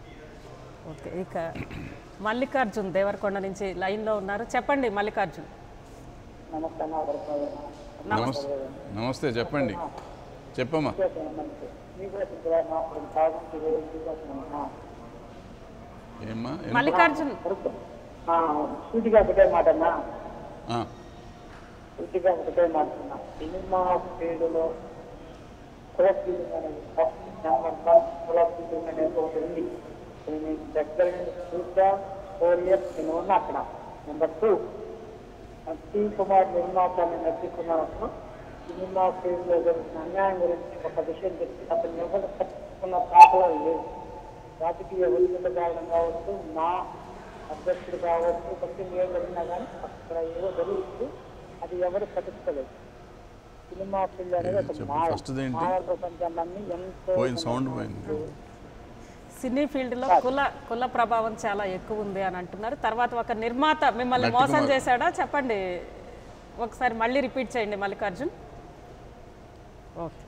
ఓకే, ఇక మల్లికార్జున్ దేవరకొండ నుంచి లైన్లో ఉన్నారు. చెప్పండి మల్లికార్జున్. నమస్తే నమస్తే చెప్పండి, చెప్పమ్మా. ఏమ్మా మల్లికార్జున్ సూటిగా ఒకటే మాట అన్నా, సూటిగా ఒకటే మాట అన్నా, సినిమా ఫీల్డ్లో కుల ఫీల్డింగ్ అనేది కుల ఫీల్డింగ్ అనేది ఒకటి ఉంది. నేను దగ్గర చూసా, ఫోర్ ఇయర్స్ నేను ఉన్నా అక్కడ. నెంబర్ టూ, నర్సీ కుమార్ నిర్మాత నర్సీ కుమార్ సినిమా ఫీల్డ్లో జరుగుతున్న అన్యాయం గురించి ఒక విషయం చెప్పి అతను ఎవరు పట్టుకున్న దాఖలాలు లేవు. రాజకీయ ఒత్తిడి కారణం కావచ్చు, మా అధ్యక్షుడు కావచ్చు, ప్రతి ఏం జరిగినా కానీ అక్కడ ఏదో జరుగుతుంది, అది ఎవరు పట్టించుకోలేదు. సినిమా ఫీల్డ్ అనేది ఒక మాయ, మాయ ప్రపంచాన్ని ఎంతో సినీ ఫీల్డ్లో కుల కుల ప్రభావం చాలా ఎక్కువ ఉంది అని అంటున్నారు. తర్వాత ఒక నిర్మాత మిమ్మల్ని మోసం చేశాడా చెప్పండి ఒకసారి, మళ్ళీ రిపీట్ చేయండి మల్లికార్జున్. ఓకే,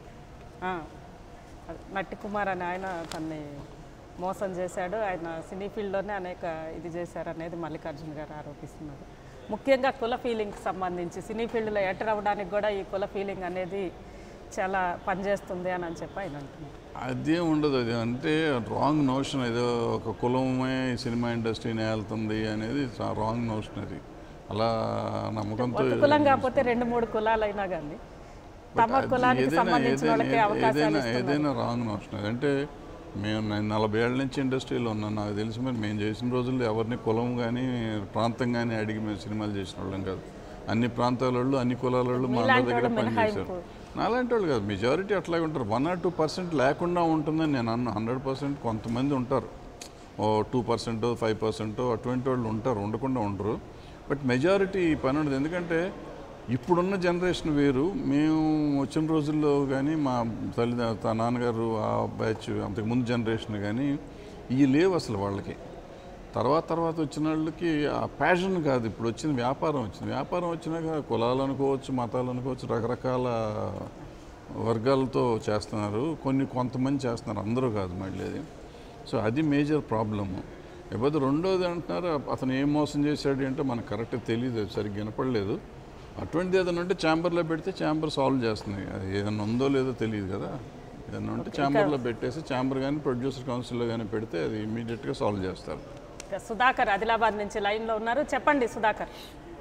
నట్టి కుమార్ అని ఆయన తన్ని మోసం చేశాడు, ఆయన సినీ ఫీల్డ్లోనే అనేక ఇది చేశారు అనేది మల్లికార్జున్ గారు ఆరోపిస్తున్నారు. ముఖ్యంగా కుల ఫీలింగ్కి సంబంధించి సినీ ఫీల్డ్లో ఎంటర్ అవ్వడానికి కూడా ఈ కుల ఫీలింగ్ అనేది చాలా పనిచేస్తుంది అని అని చెప్పి ఆయన అంటున్నారు. అదే ఉండదు, అది అంటే రాంగ్ నోషన్. ఏదో ఒక కులమే సినిమా ఇండస్ట్రీని వెళ్తుంది అనేది రాంగ్ నోషన్. అది అలా నమ్మకంతో కులం కాకపోతే రెండు మూడు కులాలు అయినా కానీ తమ కులానికి సంబంధించిన వాళ్ళకి అవకాశాలు ఏదైనా రాంగ్ నోషన్. అంటే మేము నేను నలభై ఏళ్ళ నుంచి ఇండస్ట్రీలో ఉన్నాను, నాకు తెలిసి మరి మేము చేసిన రోజుల్లో ఎవరిని కులం కానీ ప్రాంతం కానీ అడిగి మేము సినిమాలు చేసిన వాళ్ళం కాదు. అన్ని ప్రాంతాల వాళ్ళు అన్ని కులాల వాళ్ళు మా అందరి దగ్గర పనిచేశారు. నాలాంటి వాళ్ళు కాదు, మెజారిటీ అట్లాగే ఉంటారు. వన్ ఆర్ టూ పర్సెంట్ లేకుండా ఉంటుందని నేను అన్న. హండ్రెడ్ పర్సెంట్ కొంతమంది ఉంటారు, ఓ టూ పర్సెంట్ ఫైవ్ పర్సెంట్ అటువంటి వాళ్ళు ఉంటారు, ఉండకుండా ఉండరు. బట్ మెజారిటీ పని ఉండదు. ఎందుకంటే ఇప్పుడున్న జనరేషన్ వేరు. మేము వచ్చిన రోజుల్లో కానీ మా తల్లి నాన్నగారు ఆ బ్యాచ్ అంతకుముందు జనరేషన్ కానీ ఇవి లేవు అసలు వాళ్ళకి. తర్వాత తర్వాత వచ్చిన వాళ్ళకి ఆ ప్యాషన్ కాదు, ఇప్పుడు వచ్చిన వ్యాపారం వచ్చింది. వ్యాపారం వచ్చినాక కులాలు అనుకోవచ్చు, మతాలు అనుకోవచ్చు, రకరకాల వర్గాలతో చేస్తున్నారు. కొన్ని కొంతమంది చేస్తున్నారు, అందరూ కాదు మళ్ళీ అది. సో అది మేజర్ ప్రాబ్లము. లేకపోతే రెండోది అంటున్నారు అతను ఏం మోసం చేశాడు అంటే మనకు కరెక్ట్గా తెలియదు, సరిగ్గా వినపడలేదు. అటువంటిది ఏదైనా ఉంటే ఛాంబర్లో పెడితే ఛాంబర్ సాల్వ్ చేస్తుంది. అది ఏదైనా ఉందో లేదో తెలియదు కదా. ఏదైనా ఉంటే ఛాంబర్లో పెట్టేసి ఛాంబర్ కానీ ప్రొడ్యూసర్ కౌన్సిల్లో కానీ పెడితే అది ఇమీడియట్గా సాల్వ్ చేస్తారు. సుధాకర్ ఆదిలాబాద్ నుంచి లైన్లో ఉన్నారు. చెప్పండి సుధాకర్.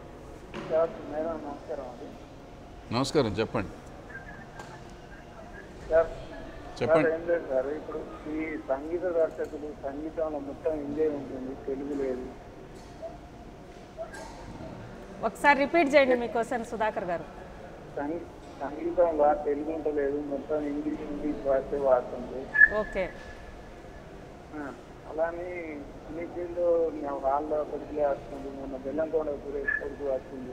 నమస్కారం, చెప్పండి చెప్పండి. ఏం లేదు సార్, ఇప్పుడు ఈ సంగీత దర్శకులు సంగీతంలో మొత్తం హిందీ ఉంటుంది, తెలుగు లేదు. ఒకసారి రిపీట్ చేయండి మీ క్వశ్చన్ సుధాకర్ గారు. సంగీతంలో తెలుగు ఉంటలేదు, మొత్తం ఇంగ్లీష్ ఇంగ్లీష్ భాషే వాడుతుంది. ఓకే. అలానే ఫిలిపీన్లో వాళ్ళ కొడుకులే వస్తుంది, మొన్న బెల్లంకొండ సురేష్ కొడుకు వస్తుంది.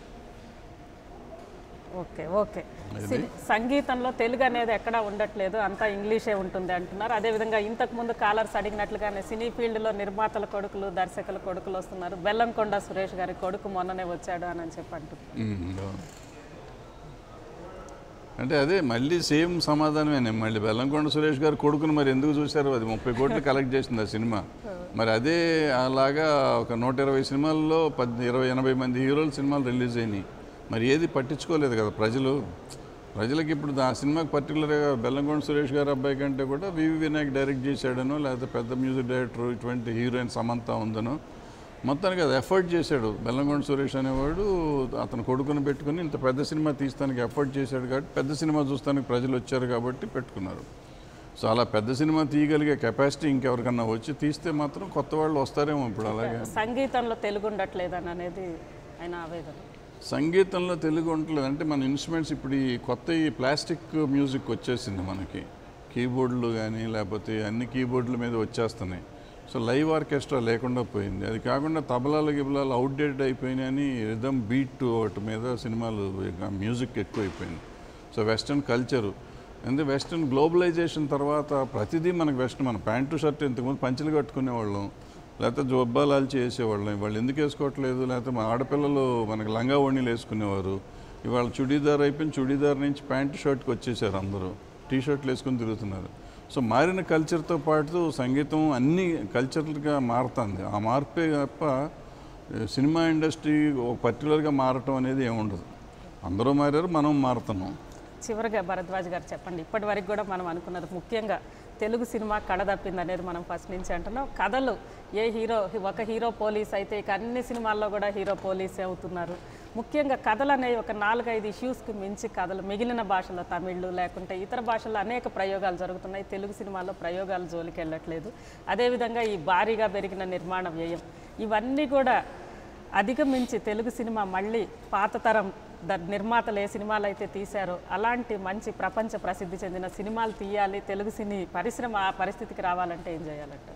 ఓకే ఓకే సంగీతంలో తెలుగు అనేది ఎక్కడా ఉండట్లేదు, అంతా ఇంగ్లీషే ఉంటుంది అంటున్నారు. అదేవిధంగా ఇంతకుముందు కాలర్స్ అడిగినట్లుగానే సినీ ఫీల్డ్లో నిర్మాతల కొడుకులు దర్శకుల కొడుకులు వస్తున్నారు. బెల్లంకొండ సురేష్ గారి కొడుకు మొన్ననే వచ్చాడు అని చెప్పి అంటున్నారు. అంటే అదే మళ్ళీ సేమ్ సమాధానమే. మళ్ళీ బెల్లంకొండ సురేష్ గారు కొడుకును మరి ఎందుకు చూశారు? అది ముప్పై కోట్లు కలెక్ట్ చేసింది ఆ సినిమా. మరి అదే అలాగా ఒక నూట ఇరవై సినిమాల్లో పది ఇరవై ఎనభై మంది హీరోలు సినిమాలు రిలీజ్ అయినాయి. మరి ఏది పట్టించుకోలేదు కదా ప్రజలు. ప్రజలకి ఇప్పుడు ఆ సినిమాకి పర్టికులర్గా బెల్లంకొండ సురేష్ గారు అబ్బాయి కంటే కూడా వివి వినాయక్ డైరెక్ట్ చేశాడనో లేకపోతే పెద్ద మ్యూజిక్ డైరెక్టర్ ఇటువంటి హీరోయిన్ సమంత ఉందనో మొత్తానికి అది ఎఫర్ట్ చేశాడు. బెల్లంకొండ సురేష్ అనేవాడు అతను కొడుకుని పెట్టుకుని ఇంత పెద్ద సినిమా తీస్తానికి ఎఫర్ట్ చేశాడు కాబట్టి పెద్ద సినిమా చూస్తానికి ప్రజలు వచ్చారు కాబట్టి పెట్టుకున్నారు. సో అలా పెద్ద సినిమా తీయగలిగే కెపాసిటీ ఇంకెవరికన్నా వచ్చి తీస్తే మాత్రం కొత్త వాళ్ళు వస్తారేమో. ఇప్పుడు అలాగే సంగీతంలో తెలుగు ఉండట్లేదని అనేది ఆయన ఆవేదన. సంగీతంలో తెలుగు ఉండట్లేదు అంటే మన ఇన్స్ట్రుమెంట్స్ ఇప్పుడు ఈ కొత్త ఈ ప్లాస్టిక్ మ్యూజిక్ వచ్చేసింది మనకి. కీబోర్డులు కానీ లేకపోతే అన్ని కీబోర్డుల మీద వచ్చేస్తున్నాయి. సో లైవ్ ఆర్కెస్ట్రా లేకుండా పోయింది. అది కాకుండా తబలాలు గిబలాలు అవుట్డేటెడ్ అయిపోయినాయని రిథమ్ బీట్ వాటి మీద సినిమాలు మ్యూజిక్ ఎక్కువైపోయింది. సో వెస్ట్రన్ కల్చరు ఎందుకంటే వెస్ట్రన్ గ్లోబలైజేషన్ తర్వాత ప్రతిదీ మనకు వెస్ట్రన్. మన ప్యాంటు షర్ట్ ఇంతకుముందు పంచెలు కట్టుకునేవాళ్ళం, లేకపోతే జొబ్బాలాలు చేసేవాళ్ళం. వాళ్ళు ఎందుకు వేసుకోవట్లేదు? లేకపోతే మా ఆడపిల్లలు మనకి లంగా ఓణీలు వేసుకునేవారు. ఇవాళ చుడీదార్ అయిపోయింది, చుడీదార్ నుంచి ప్యాంటు షర్ట్కి వచ్చేసారు అందరూ, టీ షర్ట్లు వేసుకొని తిరుగుతున్నారు. సో మారిన కల్చర్తో పాటు సంగీతం అన్ని కల్చర్లుగా మారుతుంది. ఆ మార్పే తప్ప సినిమా ఇండస్ట్రీ ఒక పర్టికులర్గా మారటం అనేది ఏముండదు. అందరూ మారారు, మనం మారుతున్నాం. చివరిగా భరద్వాజ్ గారు చెప్పండి, ఇప్పటి వరకు కూడా మనం అనుకున్నది ముఖ్యంగా తెలుగు సినిమా కళ తప్పింది అనేది మనం ఫస్ట్ నుంచి అంటున్నాం. కథలు ఏ హీరో ఒక హీరో పోలీస్ అయితే ఇక అన్ని సినిమాల్లో కూడా హీరో పోలీసే అవుతున్నారు. ముఖ్యంగా కథలు అనేవి ఒక నాలుగైదు ఇష్యూస్కి మించి కథలు మిగిలిన భాషలో తమిళ్ లేకుంటే ఇతర భాషల్లో అనేక ప్రయోగాలు జరుగుతున్నాయి. తెలుగు సినిమాల్లో ప్రయోగాలు జోలికి వెళ్ళట్లేదు. అదేవిధంగా ఈ భారీగా పెరిగిన నిర్మాణ వ్యయం ఇవన్నీ కూడా అధిగమించి తెలుగు సినిమా మళ్ళీ పాత తరం ద నిర్మాతలు ఏ సినిమాలు అయితే తీశారో అలాంటి మంచి ప్రపంచ ప్రసిద్ధి చెందిన సినిమాలు తీయాలి, తెలుగు సినీ పరిశ్రమ ఆ పరిస్థితికి రావాలంటే ఏం చేయాలంటారు?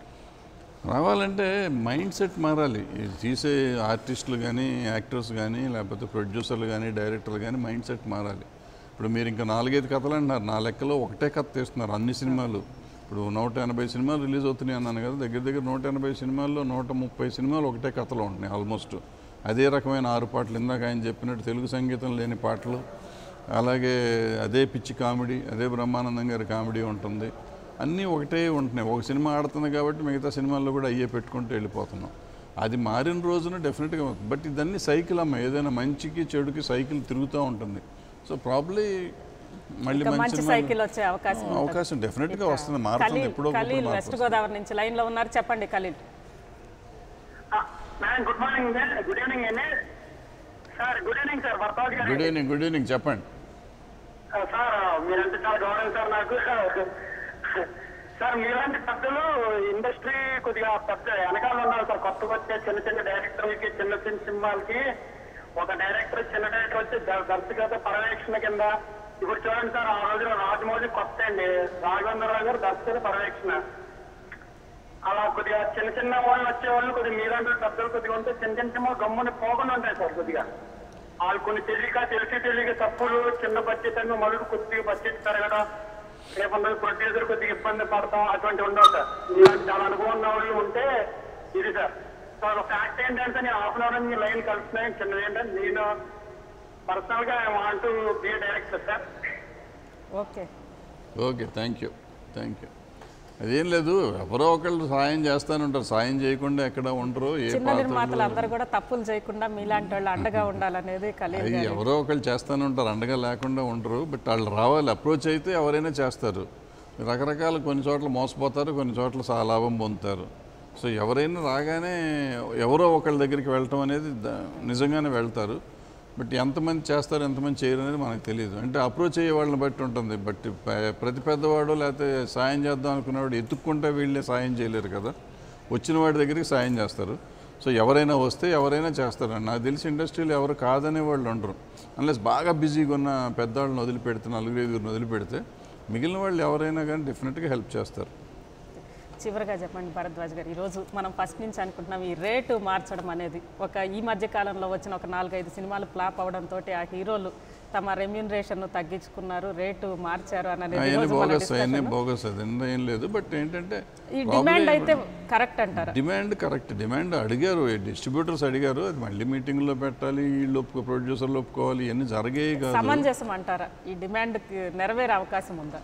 రావాలంటే మైండ్ సెట్ మారాలి. తీసే ఆర్టిస్టులు కానీ యాక్టర్స్ కానీ లేకపోతే ప్రొడ్యూసర్లు కానీ డైరెక్టర్లు కానీ మైండ్ సెట్ మారాలి. ఇప్పుడు మీరు ఇంకా నాలుగైదు కథలు అంటున్నారు, నా లెక్కలో ఒకటే కథ తీస్తున్నారు అన్ని సినిమాలు. ఇప్పుడు నూట ఎనభై సినిమాలు రిలీజ్ అవుతున్నాయి అన్నాను కదా, దగ్గర దగ్గర నూట ఎనభై సినిమాల్లో నూట ముప్పై సినిమాలు ఒకటే కథలో ఉంటున్నాయి ఆల్మోస్ట్. అదే రకమైన ఆరు పాటలు, ఇందాక ఆయన చెప్పినట్టు తెలుగు సంగీతం లేని పాటలు, అలాగే అదే పిచ్చి కామెడీ, అదే బ్రహ్మానందం గారి కామెడీ ఉంటుంది, అన్నీ ఒకటే ఉంటున్నాయి. ఒక సినిమా ఆడుతుంది కాబట్టి మిగతా సినిమాల్లో కూడా అయ్యే పెట్టుకుంటూ వెళ్ళిపోతున్నాం. అది మారిన రోజున డెఫినెట్గా, బట్ ఇదన్నీ సైకిల్ అమ్మ, ఏదైనా మంచికి చెడుకి సైకిల్ తిరుగుతూ ఉంటుంది. సో ప్రాబ్లీ మళ్ళీ మంచి సైకిల్ వచ్చే అవకాశం అవకాశం డెఫినెట్గా వస్తుంది, మారుతుంది. ఎప్పుడో వెస్ట్ గోదావరి నుంచి లైన్లో ఉన్నారు, చెప్పండి Khaleel. Good morning good evening అండి sir. Good evening sir. Good evening good evening చెప్పండి సార్. మీరంటే చాలా గౌరవం సార్ నాకు. సార్ మీలాంటి పెద్దలు ఇండస్ట్రీ కొద్దిగా పెద్ద వెనకాల ఉన్నారు సార్. కొత్తగా వచ్చే చిన్న చిన్న డైరెక్టర్లకి, చిన్న చిన్న సినిమాలకి ఒక డైరెక్టర్ చిన్న డైరెక్టర్ వచ్చి దర్శకత్వ పర్యవేక్షణ కింద ఇప్పుడు చూడండి సార్, ఆ రోజున రాజమౌళి కొత్త అండి, రాఘవేంద్రరావు గారు దర్శక పర్యవేక్షణ. అలా కొద్దిగా చిన్న చిన్న వాళ్ళు వచ్చేవాళ్ళు కొద్దిగా మీలాంటి పెద్దలు కొద్దిగా ఉంటే చిన్న చిన్న సినిమా గమ్ముని పోకుండా ఉంటాయి సార్. కొద్దిగా వాళ్ళు కొన్ని తెలియక తెలిసి తెలియక తప్పులు, చిన్న బడ్జెట్ అని మళ్ళీ కొద్దిగా బడ్జెట్ పెరగడం, రేపు ప్రొడ్యూసర్ కొద్దిగా ఇబ్బంది పడతాం, అటువంటి ఉండవు సార్. మీలాంటి చాలా అనుభవం ఉన్న వాళ్ళు ఉంటే ఇది సార్. సో ఒక ఫ్యాక్ట్ ఏంటంటే నేను హాఫ్ అన్ అవర్ మీ లైన్ కలుస్తున్నాయి. చిన్నది ఏంటంటే నేను పర్సనల్ గా I want to be director sir. Okay okay thank you thank you. అదేం లేదు, ఎవరో ఒకళ్ళు సాయం చేస్తానంటారు, సాయం చేయకుండా ఎక్కడ ఉండరు. ఏ చిన్న నిర్మాతలు అందరూ కూడా తప్పులు చేయకుండా మీలాంటి వాళ్ళు అండగా ఉండాలనేది ఖలీల్ అది ఎవరో ఒకళ్ళు చేస్తానే ఉంటారు, అండగా లేకుండా ఉండరు. బట్ వాళ్ళు రావాలి, అప్రోచ్ అయితే ఎవరైనా చేస్తారు. రకరకాల కొన్ని చోట్ల మోసపోతారు, కొన్ని చోట్ల సా లాభం పొందుతారు. సో ఎవరైనా రాగానే ఎవరో ఒకళ్ళ దగ్గరికి వెళ్ళటం అనేది నిజంగానే వెళ్తారు. బట్ ఎంతమంది చేస్తారు ఎంతమంది చేయరు అనేది మనకు తెలియదు. అంటే అప్రోచ్ అయ్యే వాళ్ళని బట్టి ఉంటుంది. బట్ ప్రతి పెద్దవాడు లేకపోతే సాయం చేద్దాం అనుకునేవాడు ఎత్తుక్కుంటే వీళ్ళే సాయం చేయలేరు కదా, వచ్చిన వాడి దగ్గరికి సాయం చేస్తారు. సో ఎవరైనా వస్తే ఎవరైనా చేస్తారు. నాకు తెలిసి ఇండస్ట్రీలో ఎవరు కాదనే వాళ్ళు ఉండరు. అన్లెస్ బాగా బిజీగా ఉన్న పెద్దవాళ్ళని వదిలిపెడితే, నలుగురు ఐదుగురిని వదిలిపెడితే మిగిలిన వాళ్ళు ఎవరైనా కానీ డెఫినెట్గా హెల్ప్ చేస్తారు. చివరిగా చెప్పండి భరద్వాజ్ గారు, ఈరోజు మనం ఫస్ట్ నుంచి అనుకుంటున్నాం ఈ రేటు మార్చడం అనేది ఒక ఈ మధ్య కాలంలో వచ్చిన ఒక నాలుగైదు సినిమాలు ఫ్లాప్ అవడంతో ఆ హీరోలు తమ రెమ్యూనరేషన్ తగ్గించుకున్నారు, రేటు మార్చారు అనేది బోగస్ అవన్నీ బోగస్ అది ఏం లేదు. బట్ ఏంటంటే ఈ డిమాండ్ అయితే కరెక్ట్ అంటారు. డిమాండ్ కరెక్ట్, డిమాండ్ అడిగారు, డిస్ట్రిబ్యూటర్స్ అడిగారు, అది మళ్ళీ మీటింగ్లో పెట్టాలి, వీళ్ళు ఒప్పుకో ప్రొడ్యూసర్లు ఒప్పుకోవాలి, ఇవన్నీ జరిగేవి కాదు. సమంజసం అంటారా? ఈ డిమాండ్కి నెరవేరే అవకాశం ఉందా?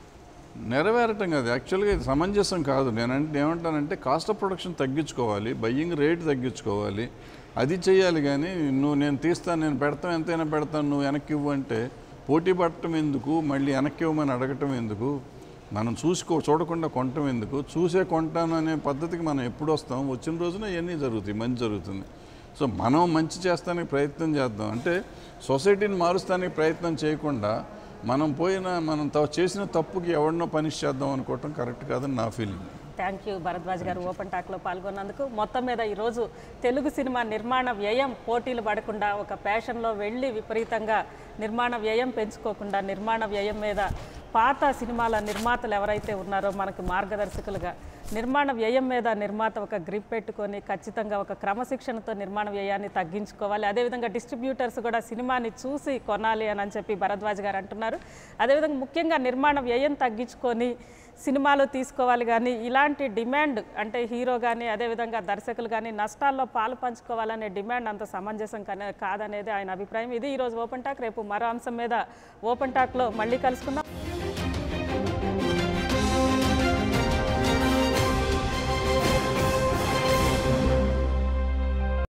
నెరవేరటం కాదు, యాక్చువల్గా ఇది సమంజసం కాదు. నేనంటే ఏమంటానంటే కాస్ట్ ఆఫ్ ప్రొడక్షన్ తగ్గించుకోవాలి, బయ్యింగ్ రేట్ తగ్గించుకోవాలి, అది చేయాలి. కానీ నువ్వు నేను తీస్తాను, నేను పెడతాను, ఎంతైనా పెడతాను, నువ్వు వెనక్కి ఇవ్వు అంటే పోటీ పడటం ఎందుకు, మళ్ళీ వెనక్కి ఇవ్వమని అడగటం ఎందుకు, మనం చూసుకో చూడకుండా కొనటం ఎందుకు, చూసే కొంటాను అనే పద్ధతికి మనం ఎప్పుడు వస్తాం? వచ్చిన రోజున ఇవన్నీ జరుగుతాయి, మంచి జరుగుతుంది. సో మనం మంచి చేస్తానికి ప్రయత్నం చేద్దాం. అంటే సొసైటీని మారుస్తానికి ప్రయత్నం చేయకుండా మనం పోయిన మనం చేసిన తప్పుకి ఎవరినో పనిష్ చేద్దాం అనుకోవటం కరెక్ట్ కాదని నా ఫీలింగ్. థ్యాంక్ యూ భరద్వాజ్ గారు ఓపెన్ టాక్లో పాల్గొన్నందుకు. మొత్తం మీద ఈరోజు తెలుగు సినిమా నిర్మాణ వ్యయం పోటీలు పడకుండా ఒక ప్యాషన్లో వెళ్ళి విపరీతంగా నిర్మాణ వ్యయం పెంచుకోకుండా నిర్మాణ వ్యయం మీద పాత సినిమాల నిర్మాతలు ఎవరైతే ఉన్నారో మనకు మార్గదర్శకులుగా నిర్మాణ వ్యయం మీద నిర్మాత ఒక గ్రిప్ పెట్టుకొని ఖచ్చితంగా ఒక క్రమశిక్షణతో నిర్మాణ వ్యయాన్ని తగ్గించుకోవాలి. అదేవిధంగా డిస్ట్రిబ్యూటర్స్ కూడా సినిమాని చూసి కొనాలి అని చెప్పి భరద్వాజ్ గారు అంటున్నారు. అదేవిధంగా ముఖ్యంగా నిర్మాణ వ్యయం తగ్గించుకొని సినిమాలు తీసుకోవాలి. కానీ ఇలాంటి డిమాండ్ అంటే హీరో కానీ అదేవిధంగా దర్శకులు కానీ నష్టాల్లో పాలు పంచుకోవాలనే డిమాండ్ అంత సమంజసం కాదనేది ఆయన అభిప్రాయం. ఇది ఈరోజు ఓపెన్ టాక్. రేపు మరో అంశం మీద ఓపెన్ టాక్లో మళ్ళీ కలుసుకుందాం.